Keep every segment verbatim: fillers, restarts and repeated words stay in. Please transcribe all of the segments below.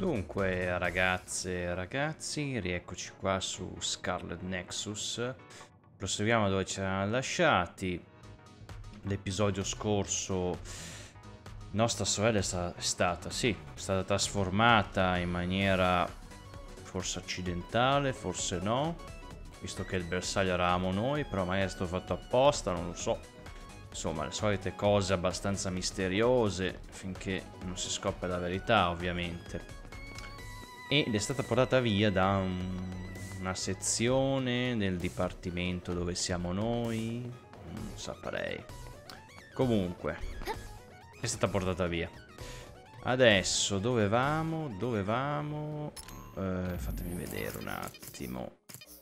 Dunque, ragazze e ragazzi, rieccoci qua su Scarlet Nexus. Proseguiamo dove ci eravamo lasciati. L'episodio scorso, nostra sorella è, sta è stata, sì, è stata trasformata in maniera forse accidentale, forse no, visto che il bersaglio eravamo noi, però magari è stato fatto apposta, non lo so. Insomma, le solite cose abbastanza misteriose, finché non si scopre la verità, ovviamente. Ed è stata portata via da un, una sezione del dipartimento dove siamo noi, non saprei. Comunque, è stata portata via. Adesso, dove vamo? Dove vamo? Eh, fatemi vedere un attimo.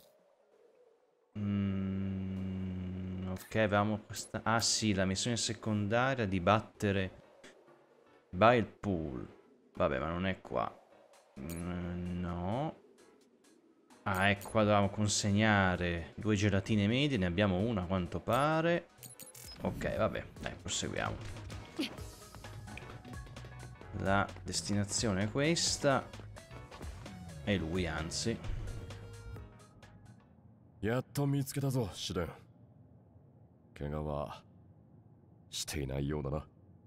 Mm, ok, avevamo questa... Ah sì, la missione secondaria di battere Bile Pool. Vabbè, ma non è qua. No. Ah, ecco, qua dovevamo consegnare due gelatine medie, ne abbiamo una a quanto pare. Ok, vabbè, dai, proseguiamo. La destinazione è questa. E lui, anzi. やっと見つけたぞ、シデン。怪我はしていないようだな。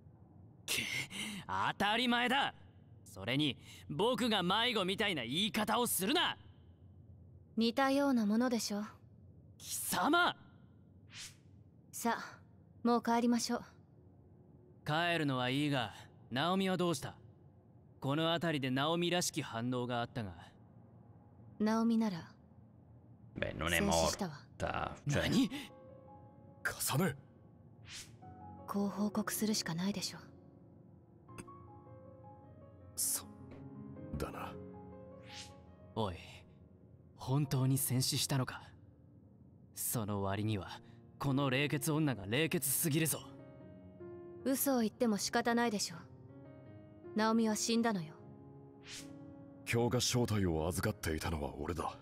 当たり前だ。それに僕が迷子みたいな言い方をするな。 似たようなものでしょ。 貴様。 さあ、もう帰りましょう。 帰るのはいいが、ナオミはどうした？この辺りでナオミらしき反応があったが。 ナオミなら Beh, non è morta. Cioè... 何？ 重ね。 こう報告するしかないでしょ。 そだな。 おい、本当に戦死したのか？その割にはこの冷血女が冷血すぎるぞ。 嘘を言っても仕方ないでしょ。ナオミは死んだのよ。 今日が正体を預かっていたのは俺だ。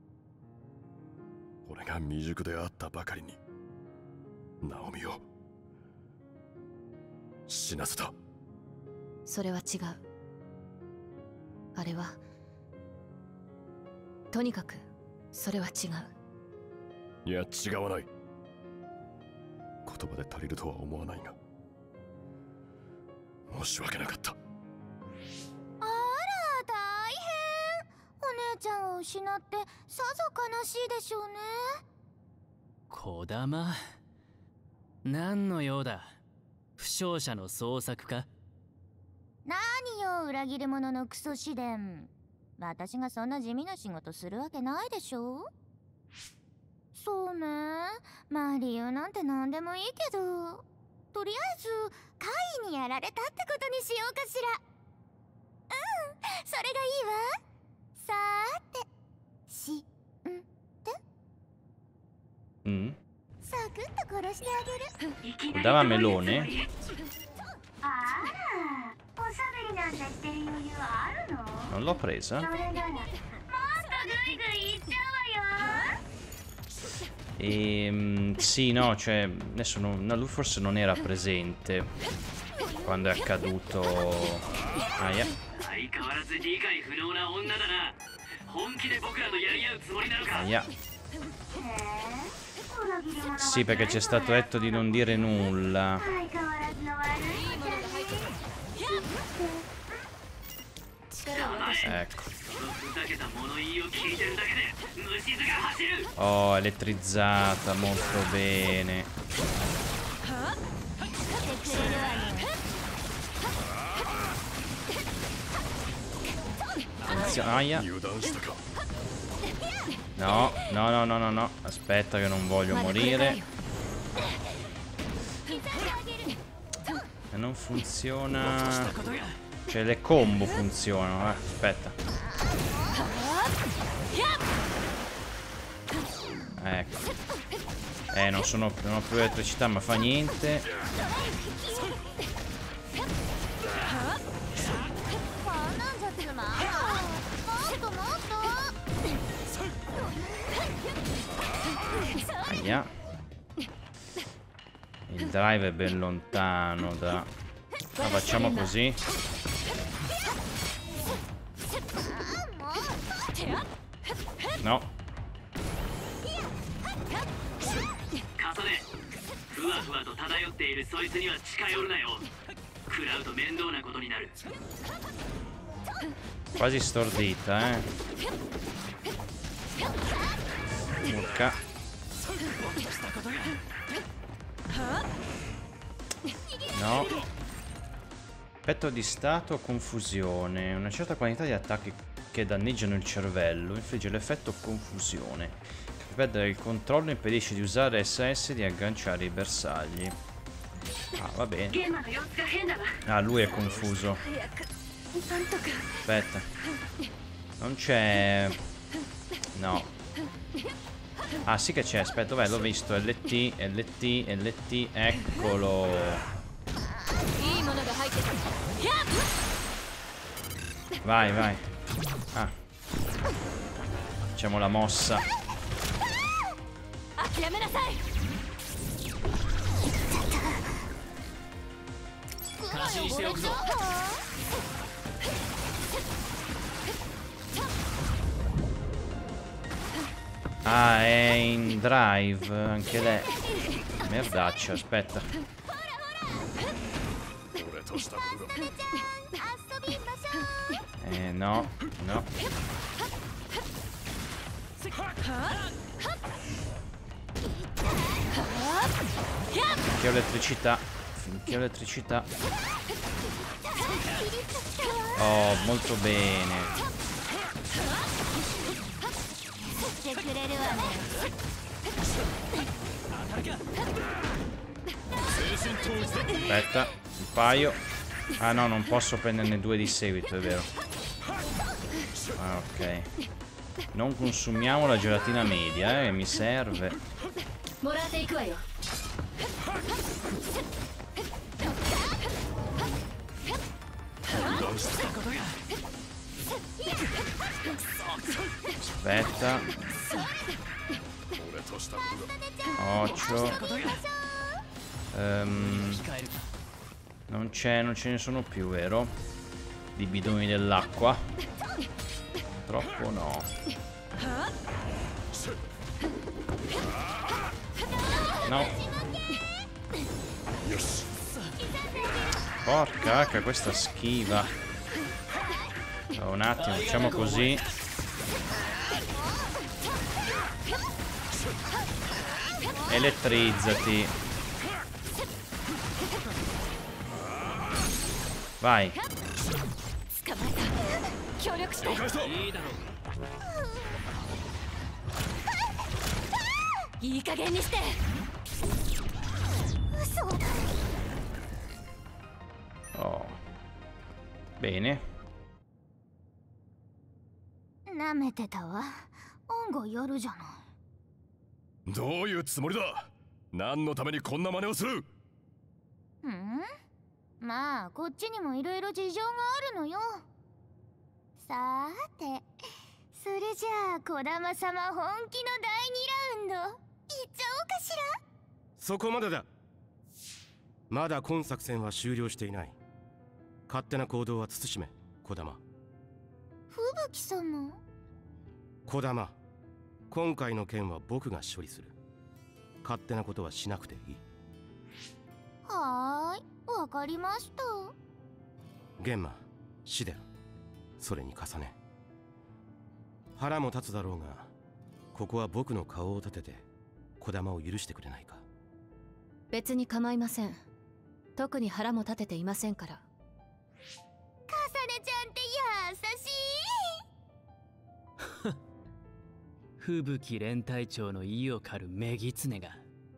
俺が未熟であったばかりにナオミを死なせた。 それは違う。あれはとにかくそれは違う。 いや違わない。言葉で足りるとは思わないが申し訳なかった。 あら大変。お姉ちゃんを失ってさぞ悲しいでしょうね。 小玉、何の用だ？負傷者の捜索か？ 何よ裏切り者のクソ試練。私がそんな地味な仕事するわけないでしょ。そうね、まあ理由なんて何でもいいけど、とりあえず怪異にやられたってことにしようかしら。うん、それがいいわ。さーて、しんて Mm. サクッと殺してあげる。 Dava melone? あら、おしゃべりなんてしてる余裕あるの？ Non l'ho presa? それならもっとグイグイいっちゃうわよ。 Ehm, sì, no, cioè, adesso non, no, lui forse non era presente quando è accaduto. Aia. Aia. Sì, perché ci è stato detto di non dire nulla. Ecco. Oh, elettrizzata, molto bene. Attenzione, aia. No, no, no, no, no, no. Aspetta che non voglio morire. E non funziona. Cioè le combo funzionano, eh. Aspetta. Ecco. Eh, non sono non ho più elettricità, ma fa niente. Aia. Il drive è ben lontano da... Ma facciamo così. No. 重ねふわふわと漂っているそいつには近寄るなよ。食らうと面倒なことになる。 Quasi stordita, eh. Urca. No. Effetto di stato, confusione. Una certa quantità di attacchi che danneggiano il cervello infligge l'effetto confusione. Perdere il controllo impedisce di usare S S e di agganciare i bersagli. Ah, va bene. Ah, lui è confuso. Aspetta. Non c'è... No. Ah, sì che c'è. Aspetta, dov'è? L'ho visto. L T, L T, L T. Eccolo. Vai, vai. Ah. Facciamo la mossa. Ah, è in drive anche lei. Merdaccia, aspetta. Eh, no, no. Finché ho elettricità. Finché ho elettricità. Oh, molto bene. Aspetta, un paio. Ah no, non posso prenderne due di seguito, è vero. Ah, ok. Non consumiamo la gelatina media, eh, mi serve. Aspetta. Occhio. Um, non c'è, non ce ne sono più, vero? Di bidoni dell'acqua. Troppo no. No. Porca vacca, questa schiva. Oh, un attimo, facciamo così. Elettrizzati. Vai. Oh. Bene. なめてたわ。案外やるじゃない。 どういうつもりだ。何のためにこんな真似をする。 うん？まあこっちにもいろいろ事情があるのよ。さーて、それじゃあ児玉様本気のだいにラウンドいっちゃおうかしら。 そこまでだ。まだ今作戦は終了していない。勝手な行動は慎め、児玉。 吹雪様。 児玉、今回の件は僕が処理する。勝手なことはしなくていい。 はーい、わかりました。 玄馬、シデル、それに重ね。腹も立つだろうが、ここは僕の顔を立てて児玉を許してくれないか。 別に構いません。特に腹も立てていませんから。 かさねちゃんって優しい。 吹雪連隊長の意を狩るメギツネが。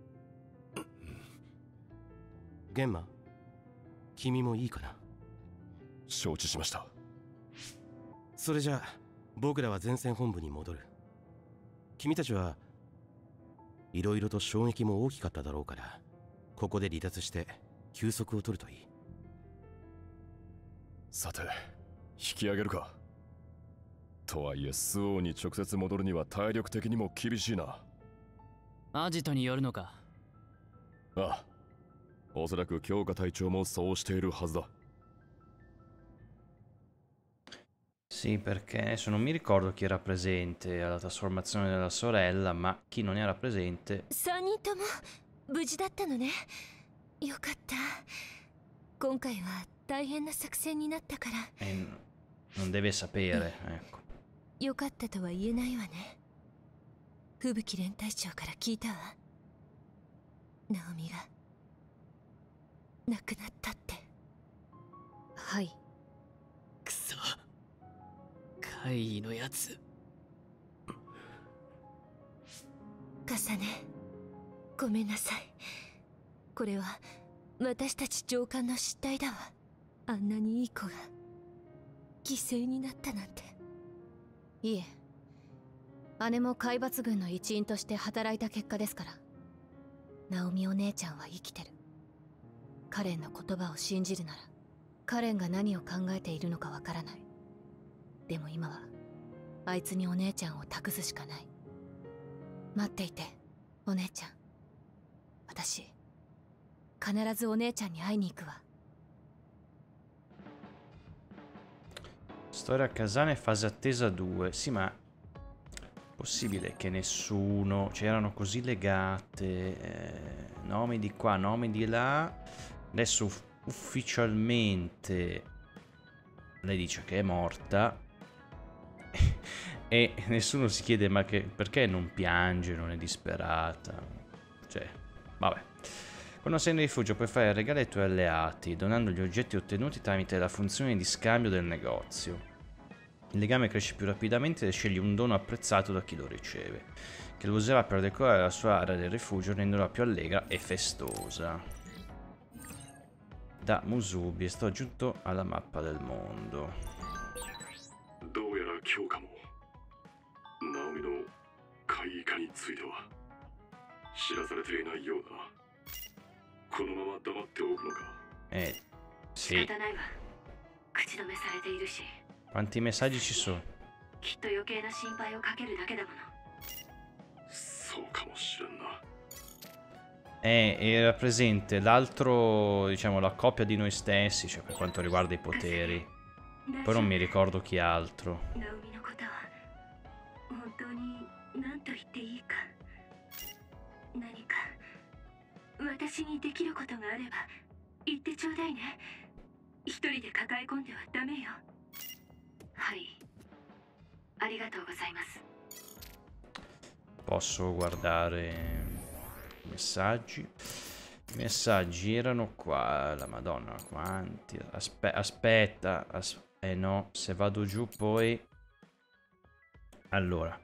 玄馬、君もいいかな。 承知しました。 それじゃあ僕らは前線本部に戻る。君たちはいろいろと衝撃も大きかっただろうから、ここで離脱して休息を取るといい。 さて、引き上げるか。とはいえスオーに直接戻るには体力的にも厳しいな。 アジトによるのか。 ああ、おそらく強化隊長もそうしているはずだ。 Sì, perché adesso non mi ricordo chi era presente alla trasformazione della sorella, ma chi non era presente... さんにんとも無事だったのね。よかった。今回は大変な作戦になったから。 eh, non deve sapere, ecco. よかったとは言えないわね。吹雪連隊長から聞いたわ。ナオミが亡くなったって。 はい。 くそ、怪異のやつ。 カサネ、ごめんなさい。これは私たち上官の失態だわ。あんなにいい子が犠牲になったなんて。 いえ、姉も海抜軍の一員として働いた結果ですから。ナオミお姉ちゃんは生きてる。カレンの言葉を信じるなら、カレンが何を考えているのかわからない。でも今はあいつにお姉ちゃんを託すしかない。待っていて、お姉ちゃん。私必ずお姉ちゃんに会いに行くわ。 Storia Casane fase attesa due. Sì, ma possibile che nessuno, cioè erano così legate, eh, nomi di qua, nomi di là. Adesso uff ufficialmente lei dice che è morta e nessuno si chiede ma che, perché non piange, non è disperata. Cioè, vabbè. Quando sei in rifugio puoi fare regali ai tuoi alleati, donando gli oggetti ottenuti tramite la funzione di scambio del negozio. Il legame cresce più rapidamente se scegli un dono apprezzato da chi lo riceve, che lo userà per decorare la sua area del rifugio rendendola più allegra e festosa. Da Musubi è stato aggiunto alla mappa del mondo. どうやら今日かも。ナオミの怪異化については知らされていないようだな。このまま黙っておくのか。 Eh, sì. Quanti messaggi ci sono? きっと余計な心配をかけるだけだもの。そうかもしれんな。 Eh, era presente l'altro, diciamo, la coppia di noi stessi, cioè per quanto riguarda i poteri. Poi non mi ricordo chi altro. 私にできることがあれば言ってちょうだいね。一人で抱え込んではダメよ。はい。ありがとうございます。 Posso guardare i messaggi. I messaggi erano qua. La Madonna, quanti. Aspe aspetta. As eh no, se vado giù poi. Allora.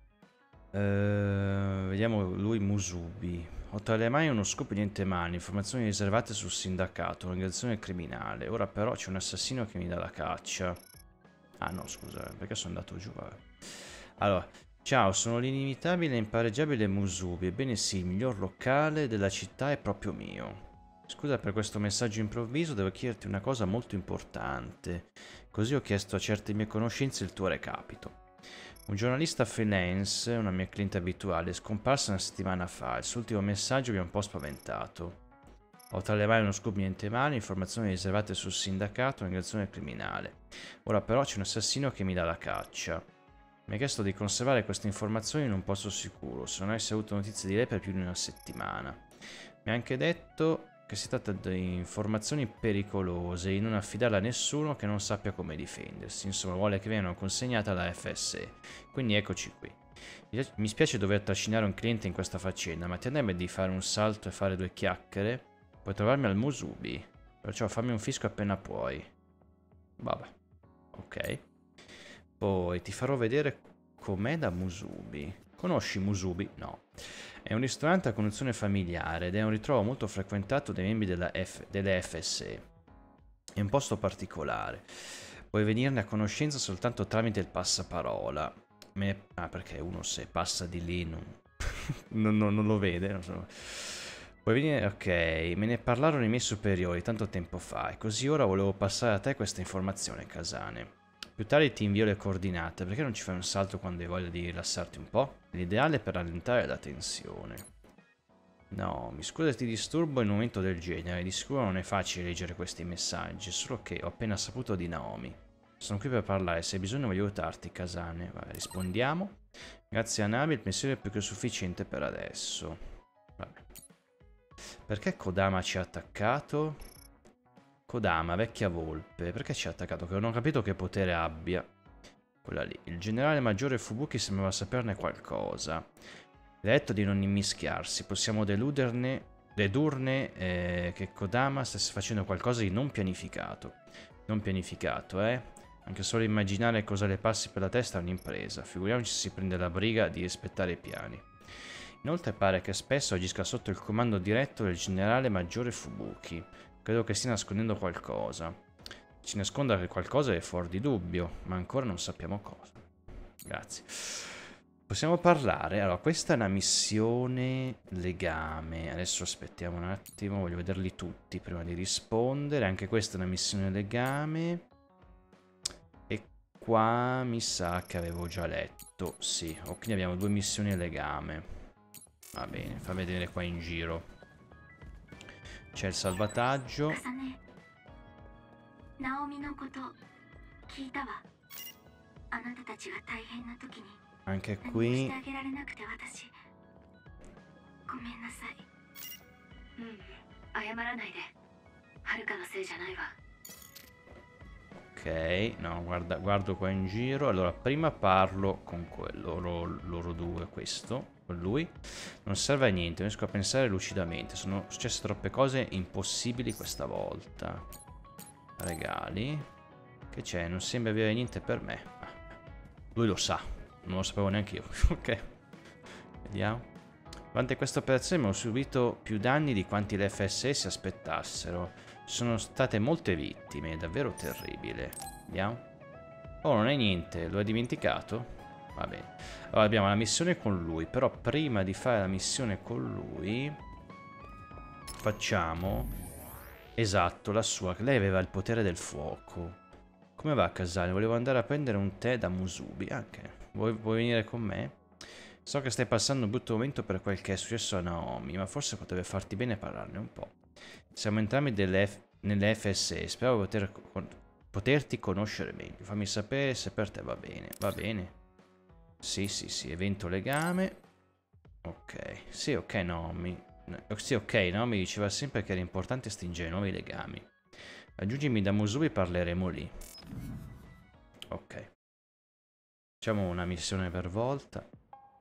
Eh, vediamo lui Musubi. Ho tra le mani uno scoop niente male, informazioni riservate sul sindacato, un'organizzazione criminale. Ora però c'è un assassino che mi dà la caccia. Ah no, scusa, perché sono andato giù? Vabbè. Allora, ciao, sono l'inimitabile e impareggiabile Musubi. Ebbene sì, il miglior locale della città è proprio mio. Scusa per questo messaggio improvviso, devo chiederti una cosa molto importante. Così ho chiesto a certe mie conoscenze il tuo recapito. Un giornalista freelance, una mia cliente abituale, è scomparsa una settimana fa. Il suo ultimo messaggio mi ha un po' spaventato. Ho tra le mani uno scoop niente male, informazioni riservate sul sindacato, un'organizzazione criminale. Ora però c'è un assassino che mi dà la caccia. Mi ha chiesto di conservare queste informazioni in un posto sicuro, se non avessi avuto notizie di lei per più di una settimana. Mi ha anche detto che si tratta di informazioni pericolose e di non affidarle a nessuno che non sappia come difendersi. Insomma, vuole che vengano consegnate alla F S E. Quindi eccoci qui. Mi spiace dover trascinare un cliente in questa faccenda, ma ti andrebbe di fare un salto e fare due chiacchiere? Puoi trovarmi al Musubi, perciò fammi un fisco appena puoi. Vabbè, ok. Poi ti farò vedere com'è da Musubi. Conosci Musubi? No. È un ristorante a conduzione familiare ed è un ritrovo molto frequentato dai membri della F delle F S E. È un posto particolare. Puoi venirne a conoscenza soltanto tramite il passaparola. Me... Ah, perché uno se passa di lì non, non, non, non lo vede. Non so. Puoi venire... Ok, me ne parlarono i miei superiori tanto tempo fa e così ora volevo passare a te questa informazione, Casane. Più tardi ti invio le coordinate, perché non ci fai un salto quando hai voglia di rilassarti un po'? L'ideale per rallentare la tensione. No, mi scusa se ti disturbo in un momento del genere, di sicuro non è facile leggere questi messaggi, solo che ho appena saputo di Naomi. どうやら今日かも。ナオミの怪異化については知らされていないようだな。このまま黙っておくのか。 Ciao, sono l'inimitabile e impareggiabile Musubi. Ebbene sì, il miglior locale della città è proprio mio. Scusa per questo messaggio improvviso, devo chiederti una cosa molto importante. Così ho chiesto a certe mie conoscenze il tuo recapito. Mi ha anche detto che si tratta di informazioni pericolose e di non affidarle a nessuno che non sappia come difendersi. Insomma, vuole che vengano consegnate alla F S E. Quindi eccoci qui. Mi spiace dover trascinare un cliente in questa faccenda, ma ti andrebbe di fare un salto e fare due chiacchiere? Puoi trovarmi al Musubi, perciò fammi un fisco appena puoi. Vabbè, ok. Poi ti farò vedere com'è da Musubi. Conosci Musubi? No. Sono qui per parlare, se hai bisogno voglio aiutarti, Kasane. Vabbè, rispondiamo. Grazie a Nami, il pensiero è più che sufficiente per adesso. Vabbè. Perché Kodama ci ha attaccato? Kodama, vecchia volpe, perché ci ha attaccato? Che non ho capito che potere abbia. Quella lì. Il generale maggiore Fubuki sembrava saperne qualcosa. Le ha detto di non immischiarsi. Possiamo deluderne, dedurne eh, che Kodama stesse facendo qualcosa di non pianificato. Non pianificato, eh? Anche solo immaginare cosa le passi per la testa è un'impresa. Figuriamoci se si prende la briga di rispettare i piani. Inoltre pare che spesso agisca sotto il comando diretto del generale maggiore Fubuki. Credo che stia nascondendo qualcosa. Ci nasconda che qualcosa è fuori di dubbio, ma ancora non sappiamo cosa. Grazie. Possiamo parlare? Allora, questa è una missione legame. Adesso aspettiamo un attimo, voglio vederli tutti prima di rispondere. Anche questa è una missione legame. E qua mi sa che avevo già letto. Sì, ok, abbiamo due missioni legame. Va bene, fa vedere qua in giro. C'è il salvataggio. Anche qui. Ok, no, guarda, guardo qua in giro. Allora, prima parlo con quello, loro, loro due, questo. Con lui non serve a niente, non riesco a pensare lucidamente. Sono successe troppe cose impossibili questa volta. Regali. Che c'è? Non sembra avere niente per me. Ah, lui lo sa, non lo sapevo neanche io. Ok, vediamo. Durante questa operazione abbiamo subito più danni di quanti le F S S si aspettassero. Ci sono state molte vittime, è davvero terribile. Vediamo. Oh, non è niente, lo hai dimenticato? Va bene. Allora abbiamo la missione con lui. Però prima di fare la missione con lui facciamo esatto la sua. Lei aveva il potere del fuoco. Come va, Kasane? Volevo andare a prendere un tè da Musubi. Anche vuoi, vuoi venire con me? So che stai passando un brutto momento per quel che è successo a Naomi, ma forse potrebbe farti bene parlarne un po'. Siamo entrambi delle F nelle F S E. Spero poter con poterti conoscere meglio. Fammi sapere se per te va bene. Va bene. Sì, sì, sì, evento legame. Ok, sì, ok, Naomi. Sì, ok, Naomi diceva sempre che era importante stringere nuovi legami. Raggiungimi da Musubi e parleremo lì. Ok. Facciamo una missione per volta.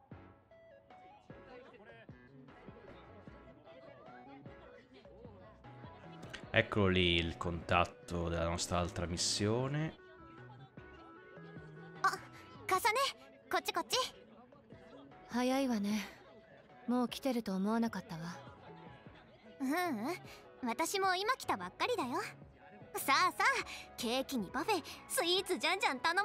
Eccolo lì il contatto della nostra altra missione. Ah, Kasane! こっちこっち。 早いわね。もう来てると思わなかったわ。 ううん、私も今来たばっかりだよ。さあさあ、ケーキにパフェ、スイーツじゃんじゃん頼もう。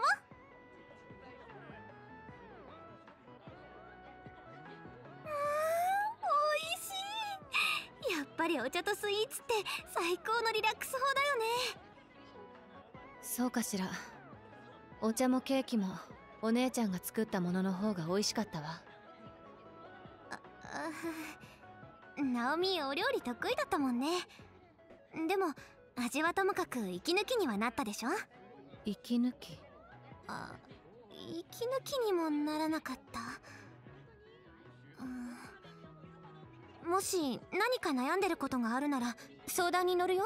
うーん、おいしい。やっぱりお茶とスイーツって最高のリラックス法だよね。 そうかしら。お茶もケーキもお姉ちゃんが作ったものの方が美味しかったわ。 あ、あ、ナオミお料理得意だったもんね。でも味はともかく息抜きにはなったでしょ。 息抜き？ あ、息抜きにもならなかった。うん、もし何か悩んでることがあるなら相談に乗るよ。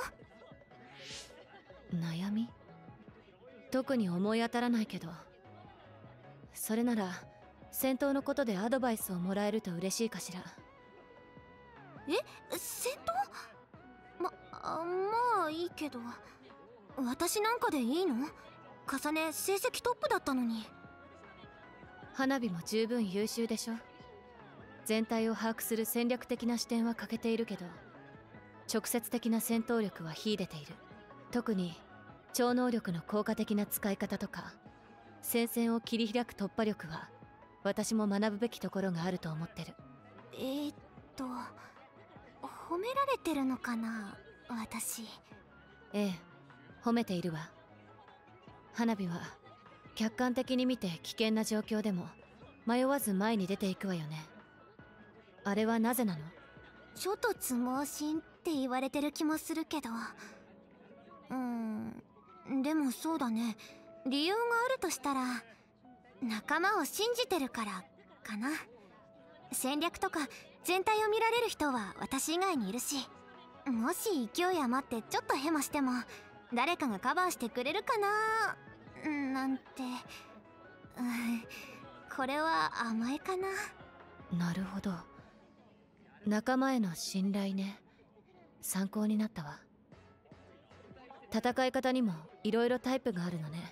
悩み？特に思い当たらないけど。それなら戦闘のことでアドバイスをもらえると嬉しいかしら。 え、戦闘？ま、あ、まあいいけど。私なんかでいいの？重ね成績トップだったのに。 花火も十分優秀でしょ。全体を把握する戦略的な視点は欠けているけど、直接的な戦闘力は秀でている。特に超能力の効果的な使い方とか戦線を切り開く突破力は私も学ぶべきところがあると思ってる。 えー、っと褒められてるのかな私。 ええ、褒めているわ。花火は客観的に見て危険な状況でも迷わず前に出ていくわよね。あれはなぜなの？ 諸突猛進って言われてる気もするけど、うーん、でもそうだね。 理由があるとしたら仲間を信じてるからかな。戦略とか全体を見られる人は私以外にいるし、もし勢い余ってちょっとヘマしても誰かがカバーしてくれるかななんて、うん、これは甘えかな。 なるほど。仲間への信頼ね。参考になったわ。戦い方にもいろいろタイプがあるのね。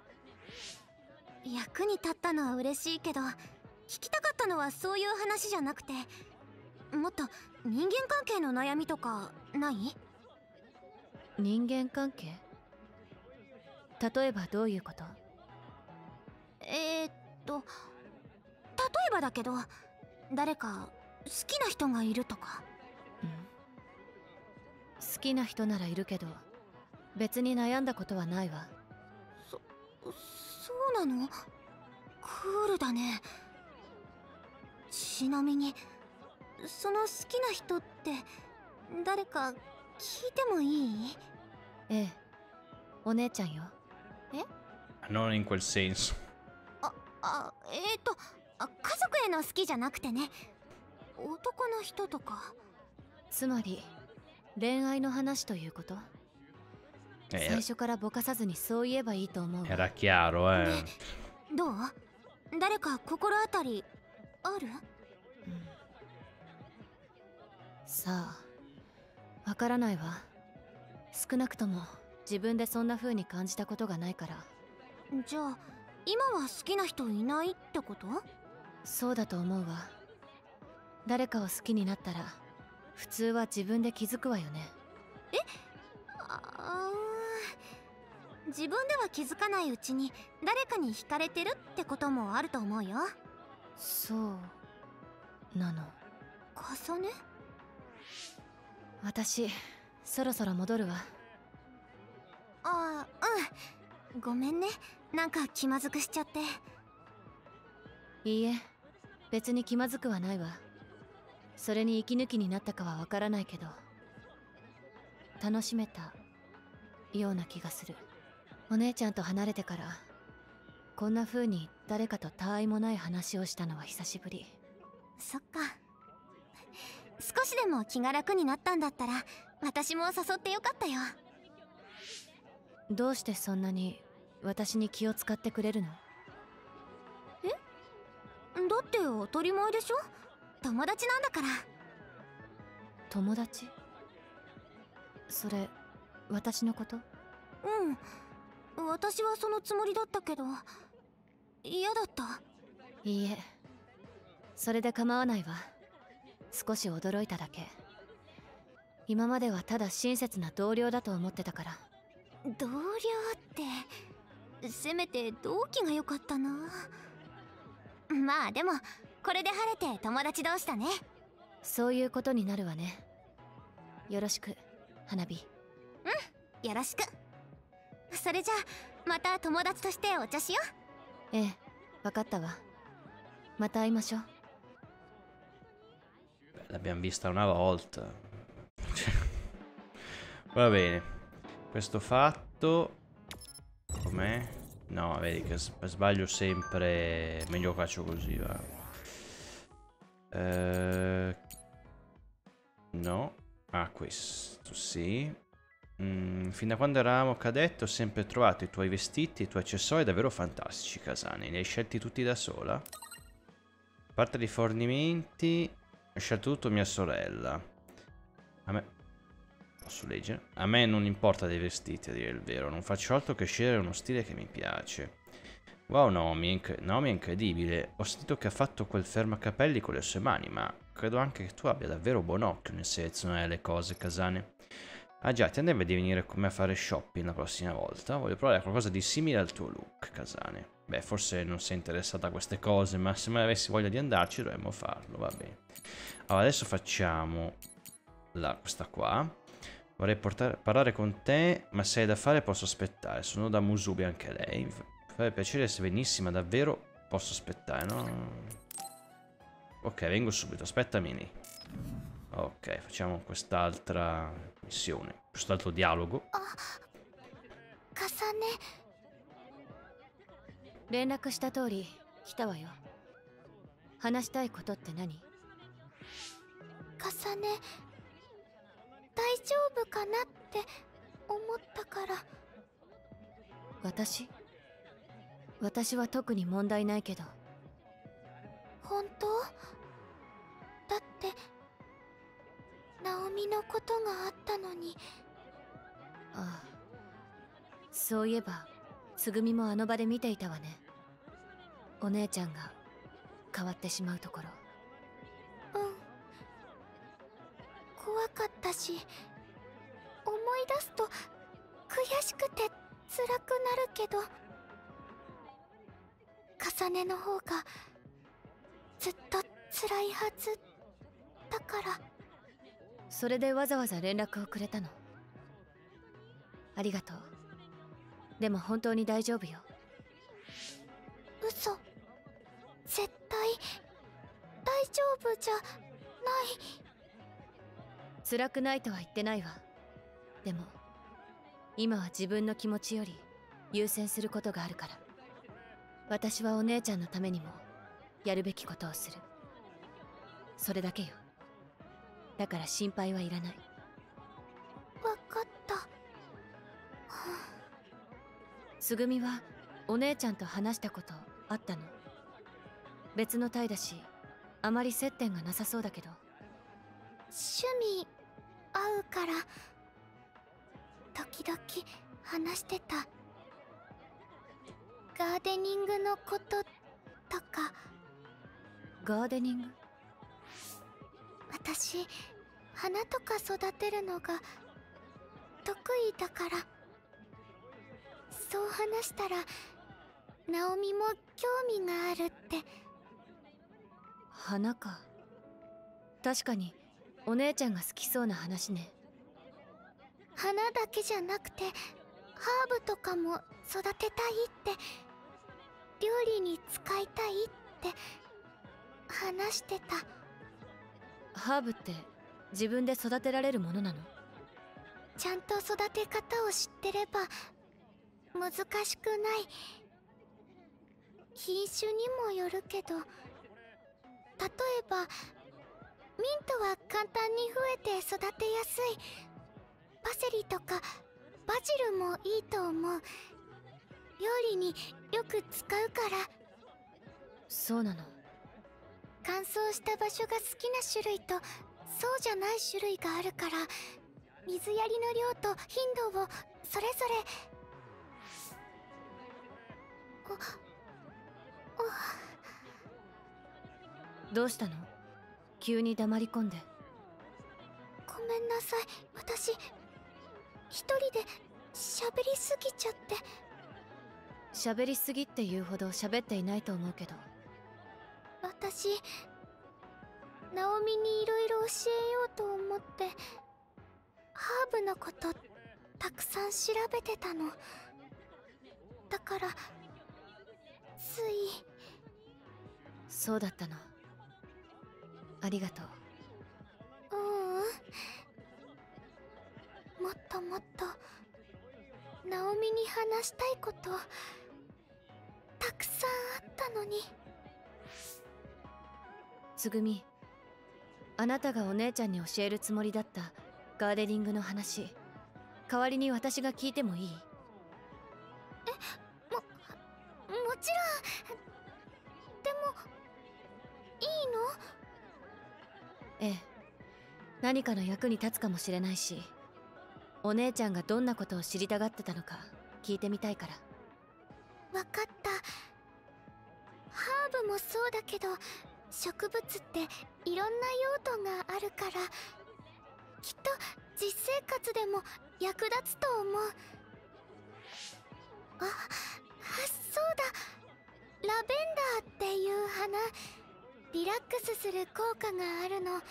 役に立ったのは嬉しいけど、聞きたかったのはそういう話じゃなくて、もっと人間関係の悩みとかない？ 人間関係？例えばどういうこと？ えー、っと例えばだけど、誰か好きな人がいるとか。 うん、好きな人ならいるけど別に悩んだことはないわ。 そそうなの？クールだね。ちなみにその好きな人って誰か聞いてもいい？ ええ、お姉ちゃんよ。 え？ Non in quel senso. あ、あ、えーとあ、家族への好きじゃなくてね、男の人とか。 つまり恋愛の話ということ？ Eh, 最初からぼかさずにそう言えばいいと思うわ。 era chiaro, eh. ね、どう？誰か心当たりある？ うん、さあ、わからないわ。少なくとも自分でそんな風に感じたことがないから。 じゃあ今は好きな人いないってこと？ そうだと思うわ。誰かを好きになったら普通は自分で気づくわよね。 え？ああ、自分では気づかないうちに誰かに惹かれてるってこともあると思うよ。 そうなの。 重ね？ 私そろそろ戻るわ。 ああ、うん、ごめんね、なんか気まずくしちゃって。 いいえ、別に気まずくはないわ。それに息抜きになったかはわからないけど楽しめたような気がする。お姉ちゃんと離れてからこんな風に誰かと他愛もない話をしたのは久しぶり。 そっか。少しでも気が楽になったんだったら私も誘ってよかったよ。 どうしてそんなに私に気を使ってくれるの？ え？だって当たり前でしょ。友達なんだから。 友達？それ私のこと？ うん、私はそのつもりだったけど嫌だった。 いいえ、それで構わないわ。少し驚いただけ。今まではただ親切な同僚だと思ってたから。 同僚ってせめて同期が良かったな。まあでもこれで晴れて友達同士だね。 そういうことになるわね。よろしく花火。 うん、よろしく。それじゃあまた友達としてお茶しよう。ええ、分かったわ。また会いましょう。 L'abbiamo vista una volta. Va bene. Questo fatto com'è? No, vedi che sbaglio sempre. Meglio faccio così, va. Eh, no. Ah, questo sì. Mm, fin da quando eravamo cadetti ho sempre trovato i tuoi vestiti e i tuoi accessori davvero fantastici, Kasane. Li hai scelti tutti da sola? A parte i fornimenti, ho scelto tutto mia sorella. A me... Posso leggere? A me non importa dei vestiti, a dire il vero. Non faccio altro che scegliere uno stile che mi piace. Wow, Naomi, inc Naomi è incredibile. Ho sentito che ha fatto quel fermacapelli con le sue mani, ma credo anche che tu abbia davvero buon occhio nel selezionare le cose, Kasane. Ah già, ti andrebbe di venire con me a fare shopping la prossima volta? Voglio provare qualcosa di simile al tuo look, Kasane. Beh, forse non sei interessata a queste cose, ma se mai avessi voglia di andarci dovremmo farlo, va bene. Allora, adesso facciamo la, questa qua. Vorrei portare, parlare con te, ma se hai da fare posso aspettare. Sono da Musubi anche lei. Mi farebbe piacere se venissi, ma davvero posso aspettare, no? Ok, vengo subito, aspettami lì. Ok, facciamo quest'altra missione, quest'altro dialogo. Ah, Kasane, 連絡した通り来たわよ。話したいことって何？ かさね、大丈夫かなって思ったから。 私？私は特に問題ないけど。 本当？だってナオミのことがあったのに。 ああ、そういえばつぐみもあの場で見ていたわね。お姉ちゃんが変わってしまうところ。うん、 怖かったし、思い出すと悔しくて辛くなるけど、重ねの方がずっと辛いはずだから。 それでわざわざ連絡をくれたの？ありがとう。でも本当に大丈夫よ。 嘘。絶対大丈夫じゃない。 辛くないとは言ってないわ。でも今は自分の気持ちより優先することがあるから。私はお姉ちゃんのためにもやるべきことをする。それだけよ。だから心配はいらない。 わかった。 つぐみはお姉ちゃんと話したことあったの？別の隊だし、あまり接点がなさそうだけど。 趣味合うから時々話してた。ガーデニングのこととか。 ガーデニング？ 私、花とか育てるのが得意だから。そう話したらナオミも興味があるって。 花か。確かにお姉ちゃんが好きそうな話ね。 花だけじゃなくてハーブとかも育てたいって、料理に使いたいって話してた。 ハーブって自分で育てられるものなの？ ちゃんと育て方を知ってれば難しくない。品種にもよるけど、例えばミントは簡単に増えて育てやすい。パセリとかバジルもいいと思う。料理によく使うから。 そうなの。 乾燥した場所が好きな種類とそうじゃない種類があるから、水やりの量と頻度をそれぞれ。おおどうしたの？急に黙り込んで。 ごめんなさい。私一人で喋りすぎちゃって。 喋りすぎって言うほど喋っていないと思うけど。 私、ナオミにいろいろ教えようと思ってハーブのことたくさん調べてたの。だからつい。 そうだったの。ありがとう。 ううん、もっともっとナオミに話したいことたくさんあったのに。 つぐみ、あなたがお姉ちゃんに教えるつもりだったガーデニングの話、代わりに私が聞いてもいい？ え、も、もちろん。でもいいの？ ええ、何かの役に立つかもしれないし、お姉ちゃんがどんなことを知りたがってたのか聞いてみたいから。 わかった。ハーブもそうだけど、植物っていろんな用途があるから、きっと実生活でも役立つと思う。あ、あ、そうだ。ラベンダーっていう花、リラックスする効果があるの。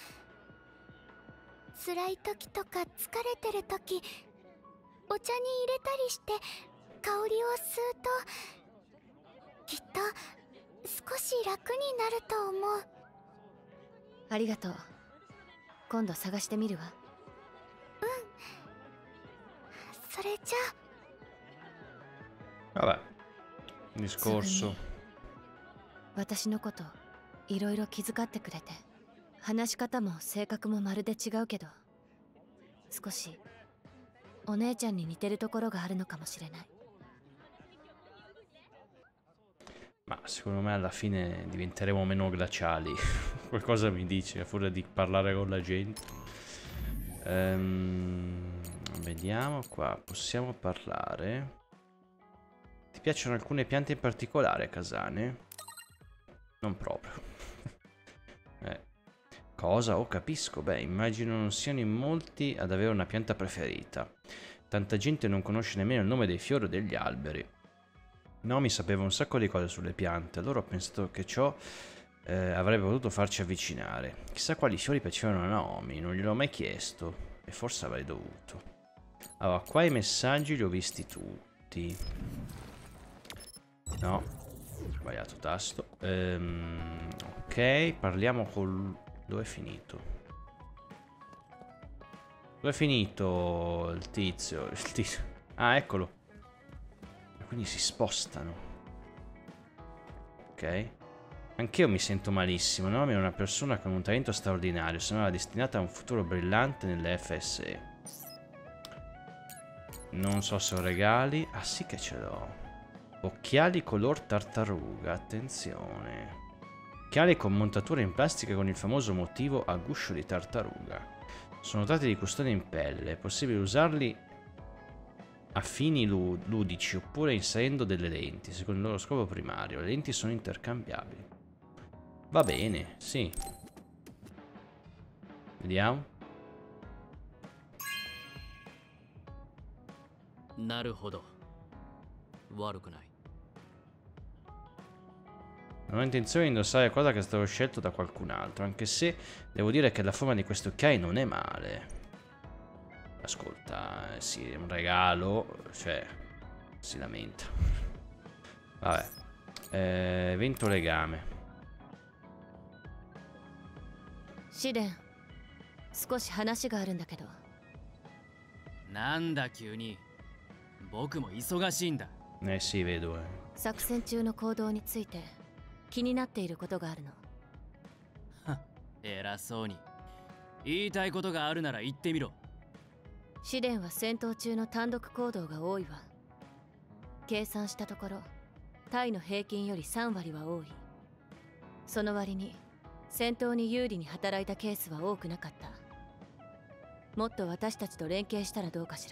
辛い時とか疲れてる時、お茶に入れたりして香りを吸うと、きっと少し楽になると思う。 ありがとう。今度探してみるわ。 うん。それじゃあ。 Vabbè, discorso. 私のこといろいろ気遣ってくれて、話し方も性格もまるで違うけど、少しお姉ちゃんに似てるところがあるのかもしれない。 Ma secondo me alla fine diventeremo meno glaciali. Qualcosa mi dice, a furia di parlare con la gente. Ehm, vediamo qua, possiamo parlare. Ti piacciono alcune piante in particolare, Kasane? Non proprio. eh. Cosa? Oh, capisco. Beh, immagino non siano in molti ad avere una pianta preferita. Tanta gente non conosce nemmeno il nome dei fiori o degli alberi. Nomi sapeva un sacco di cose sulle piante, allora ho pensato che ciò eh, avrebbe potuto farci avvicinare. Chissà quali fiori piacevano a Naomi, non gliel'ho mai chiesto, e forse avrei dovuto. Allora, qua i messaggi li ho visti tutti. No, ho sbagliato tasto. Ehm, ok, parliamo col... Dove è finito? Dove è finito il tizio? Il tizio? Ah, eccolo. Quindi si spostano. Ok. Anch'io mi sento malissimo. Naomi è una persona con un talento straordinario. Sembrava destinata a un futuro brillante nelle F S E. Non so se ho regali. Ah sì che ce l'ho. Occhiali color tartaruga. Attenzione. Occhiali con montatura in plastica con il famoso motivo a guscio di tartaruga. Sono dotati di custode in pelle. È possibile usarli a fini ludici oppure inserendo delle lenti secondo il loro scopo primario. Le lenti sono intercambiabili. Va bene, sì. Vediamo. Naruhodo. Warukunai. Non ho intenzione di indossare qualcosa che è stato scelto da qualcun altro, anche se devo dire che la forma di questi occhiali non è male. Ascolta, eh, sì, è un regalo, cioè, si lamenta. Vabbè. Eh, evento legame. Shiden, 少し話があるんだけど。 なんだ急に。僕も忙しいんだ。 Eh sì, vedo, eh. 作戦中の行動について気になっていることがあるの。 偉そうに。言いたいことがあるなら言ってみろ。 シデンは戦闘中の単独行動が多いわ。計算したところ、タイの平均よりさん割は多い。その割に戦闘に有利に働いたケースは多くなかった。もっと私たちと連携したらどうかしら。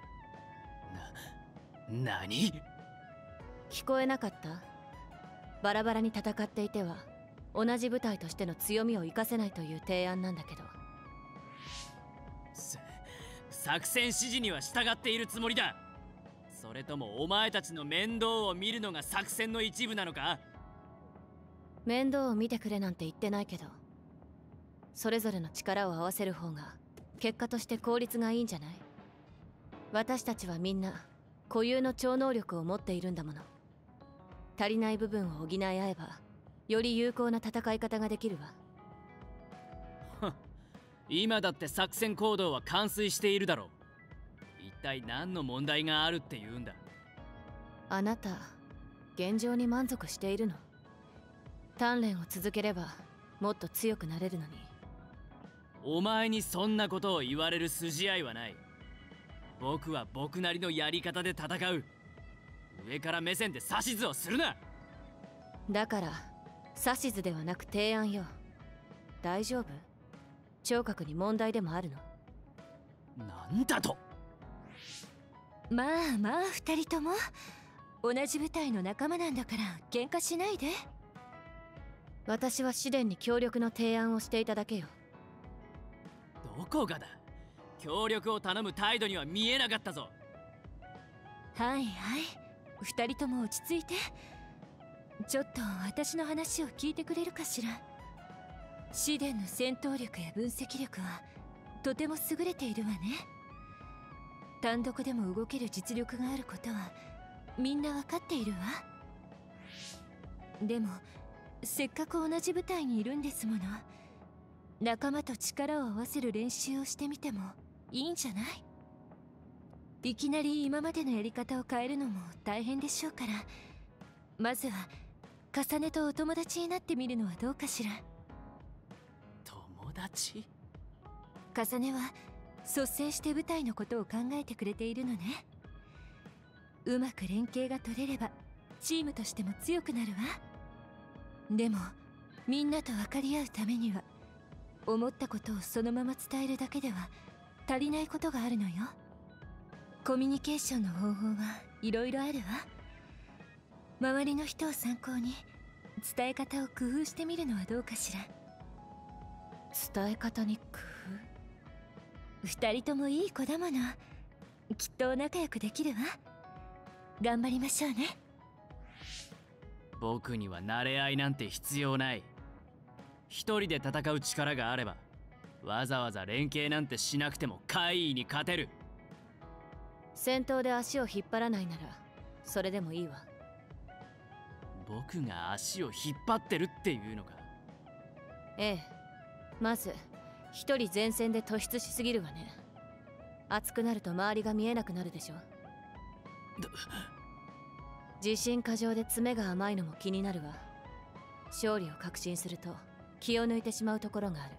な、何？ 聞こえなかった？バラバラに戦っていては同じ部隊としての強みを生かせないという提案なんだけど。 作戦指示には従っているつもりだ。それともお前たちの面倒を見るのが作戦の一部なのか？ 面倒を見てくれなんて言ってないけど、それぞれの力を合わせる方が結果として効率がいいんじゃない？私たちはみんな固有の超能力を持っているんだもの。足りない部分を補い合えばより有効な戦い方ができるわ。 今だって作戦行動は完遂しているだろう。一体何の問題があるって言うんだ。 あなた、現状に満足しているの？鍛錬を続ければもっと強くなれるのに。 お前にそんなことを言われる筋合いはない。僕は僕なりのやり方で戦う。上から目線で指図をするな。 だから指図ではなく提案よ。大丈夫？ 聴覚に問題でもあるの？ なんだと？ まあまあ二人とも同じ部隊の仲間なんだから喧嘩しないで。 私はシデンに協力の提案をしていただけよ。 どこがだ？協力を頼む態度には見えなかったぞ。 はいはい、二人とも落ち着いて。ちょっと私の話を聞いてくれるかしら。 シデンの戦闘力や分析力はとても優れているわね。単独でも動ける実力があることはみんなわかっているわ。でもせっかく同じ部隊にいるんですもの。仲間と力を合わせる練習をしてみてもいいんじゃない？いきなり今までのやり方を変えるのも大変でしょうから、 まずは重ねとお友達になってみるのはどうかしら。 友達？ 重ねは率先して舞台のことを考えてくれているのね。うまく連携が取れればチームとしても強くなるわ。でもみんなと分かり合うためには思ったことをそのまま伝えるだけでは足りないことがあるのよ。コミュニケーションの方法はいろいろあるわ。周りの人を参考に伝え方を工夫してみるのはどうかしら。伝え方に工夫？二人ともいい子だもの。きっと仲良くできるわ。頑張りましょうね。 僕には慣れ合いなんて必要ない。一人で戦う力があればわざわざ連携なんてしなくても怪異に勝てる。 戦闘で足を引っ張らないならそれでもいいわ。 僕が足を引っ張ってるっていうのか？ ええ、まず一人前線で突出しすぎるわね。熱くなると周りが見えなくなるでしょ。自信過剰で詰めが甘いのも気になるわ。勝利を確信すると気を抜いてしまうところがある。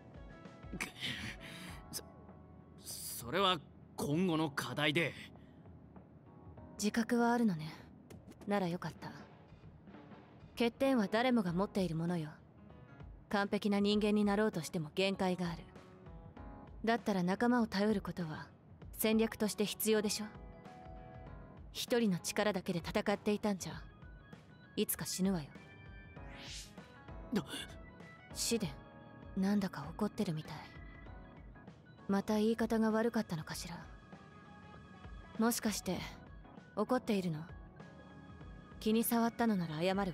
そ, それは今後の課題で。 自覚はあるのね。ならよかった。欠点は誰もが持っているものよ。完璧な人間になろうとしても限界がある。だったら仲間を頼ることは戦略として必要でしょ。一人の力だけで戦っていたんじゃいつか死ぬわよ。試練、なんだか怒ってるみたい。また言い方が悪かったのかしら。もしかして怒っているの？気に障ったのなら謝るわ。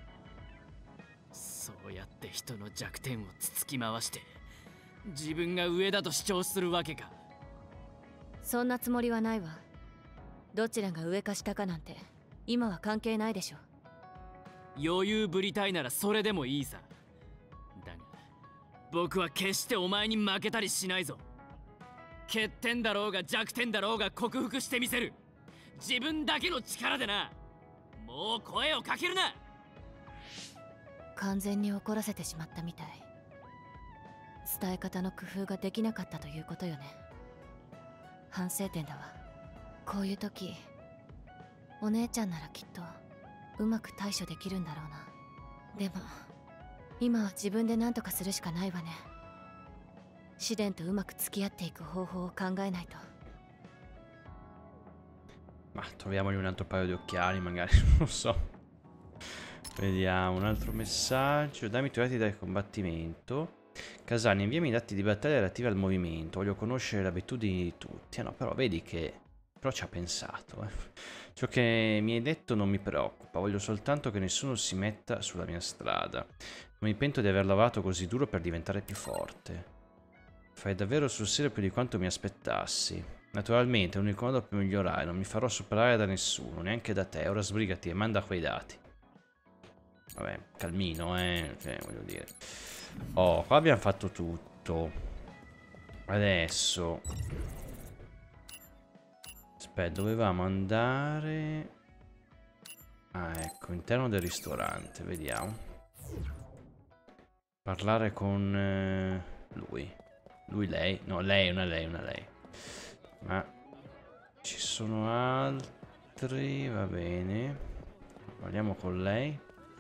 そうやって人の弱点をつつき回して自分が上だと主張するわけか。 そんなつもりはないわ。どちらが上か下かなんて今は関係ないでしょ。 余裕ぶりたいならそれでもいいさ。だが僕は決してお前に負けたりしないぞ。欠点だろうが弱点だろうが克服してみせる。自分だけの力でな。もう声をかけるな。 完全に怒らせてしまったみたい。伝え方の工夫ができなかったということよね。反省点だわ。こういう時お姉ちゃんならきっとうまく対処できるんだろうな。でも今は自分で何とかするしかないわね。試練とうまく付き合っていく方法を考えないと。 Ma troviamogli un altro paio di occhiali magari, non lo so. Vediamo un altro messaggio. Dammi i tuoi dati del combattimento. Casani, inviami i dati di battaglia relativi al movimento. Voglio conoscere le abitudini di tutti. Ah no, però vedi che... Però ci ha pensato, eh. Ciò che mi hai detto non mi preoccupa. Voglio soltanto che nessuno si metta sulla mia strada. Non mi pento di aver lavorato così duro per diventare più forte. Fai davvero sul serio più di quanto mi aspettassi. Naturalmente, è l'unico modo per migliorare. Non mi farò superare da nessuno, neanche da te. Ora sbrigati e manda quei dati. Vabbè, calmino, eh. Cioè, voglio dire. Oh, qua abbiamo fatto tutto. Adesso... Aspetta, dovevamo andare... Ah, ecco, interno del ristorante, vediamo. Parlare con eh, lui. Lui, lei? No, lei, una lei, una lei. Ma ci sono altri, va bene. Parliamo con lei.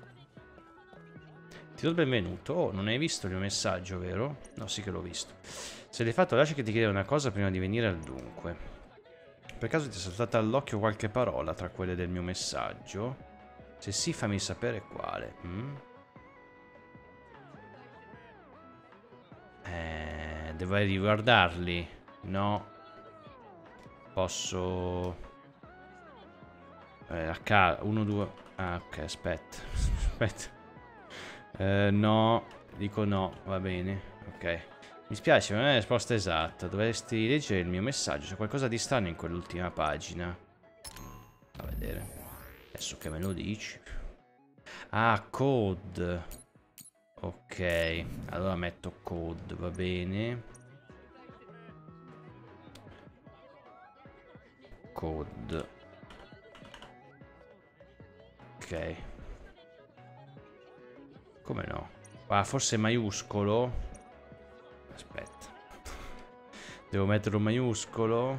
Ti do il benvenuto. Oh, non hai visto il mio messaggio, vero? No, sì che l'ho visto. Se l'hai fatto, lascia che ti chieda una cosa prima di venire al dunque. Per caso ti è saltata all'occhio qualche parola tra quelle del mio messaggio? Se sì, fammi sapere quale. Mm? Eh, devo riguardarli? No. Posso... Eh, a caso. Uno, due... Ah, ok, aspetta. Aspetta. Eh, no. Dico no, va bene. Ok. Mi spiace, non è la risposta esatta. Dovresti leggere il mio messaggio. C'è qualcosa di strano in quell'ultima pagina. A vedere. Adesso che me lo dici. Ah, code. Ok. Allora metto code, va bene. Code. Ok. Come no? Ah, forse maiuscolo. Aspetta. Devo mettere un maiuscolo.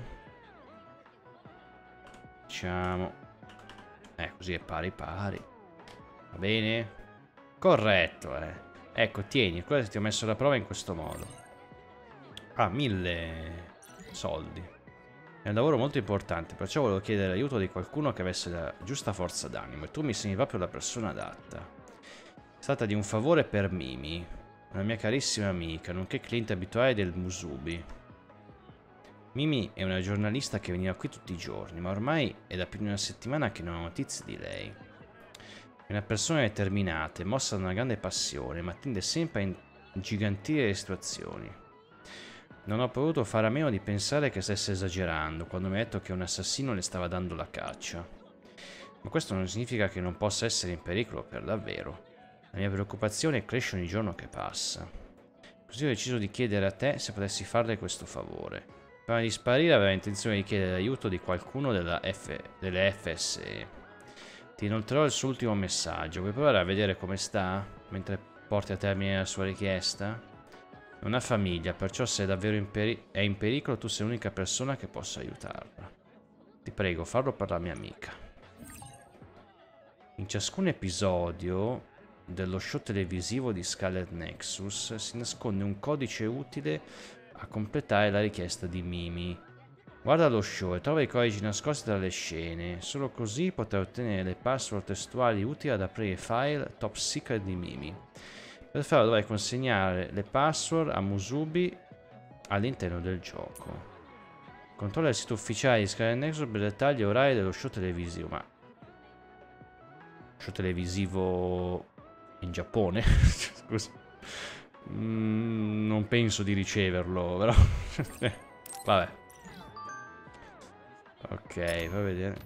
Diciamo. Eh, così è pari pari. Va bene? Corretto, eh. Ecco, tieni, questo ti ho messo alla prova in questo modo. Ah, mille soldi. È un lavoro molto importante, perciò volevo chiedere l'aiuto di qualcuno che avesse la giusta forza d'animo e tu mi sembri proprio la persona adatta. Si tratta di un favore per Mimi, una mia carissima amica, nonché cliente abituale del Musubi. Mimi è una giornalista che veniva qui tutti i giorni, ma ormai è da più di una settimana che non ho notizie di lei. È una persona determinata e mossa da una grande passione, ma tende sempre a ingigantire le situazioni. Non ho potuto fare a meno di pensare che stesse esagerando quando mi ha detto che un assassino le stava dando la caccia. Ma questo non significa che non possa essere in pericolo per davvero. La mia preoccupazione cresce ogni giorno che passa. Così ho deciso di chiedere a te se potessi farle questo favore. Prima di sparire avevo intenzione di chiedere l'aiuto di qualcuno della F delle F S E. Ti inoltrerò il suo ultimo messaggio. Vuoi provare a vedere come sta mentre porti a termine la sua richiesta? Non ha famiglia, perciò se è davvero in peri- è in pericolo tu sei l'unica persona che possa aiutarla. Ti prego, farlo per la mia amica. In ciascun episodio dello show televisivo di Scarlet Nexus si nasconde un codice utile a completare la richiesta di Mimi. Guarda lo show e trova i codici nascosti tra le scene. Solo così potrai ottenere le password testuali utili ad aprire i file top secret di Mimi. Per farlo dovrai consegnare le password a Musubi all'interno del gioco. Controlla il sito ufficiale di Scarlet Nexus per dettagli e orari dello show televisivo. Ma show televisivo in Giappone? Scusa. Mm, non penso di riceverlo, però. Vabbè. Ok, fa vedere.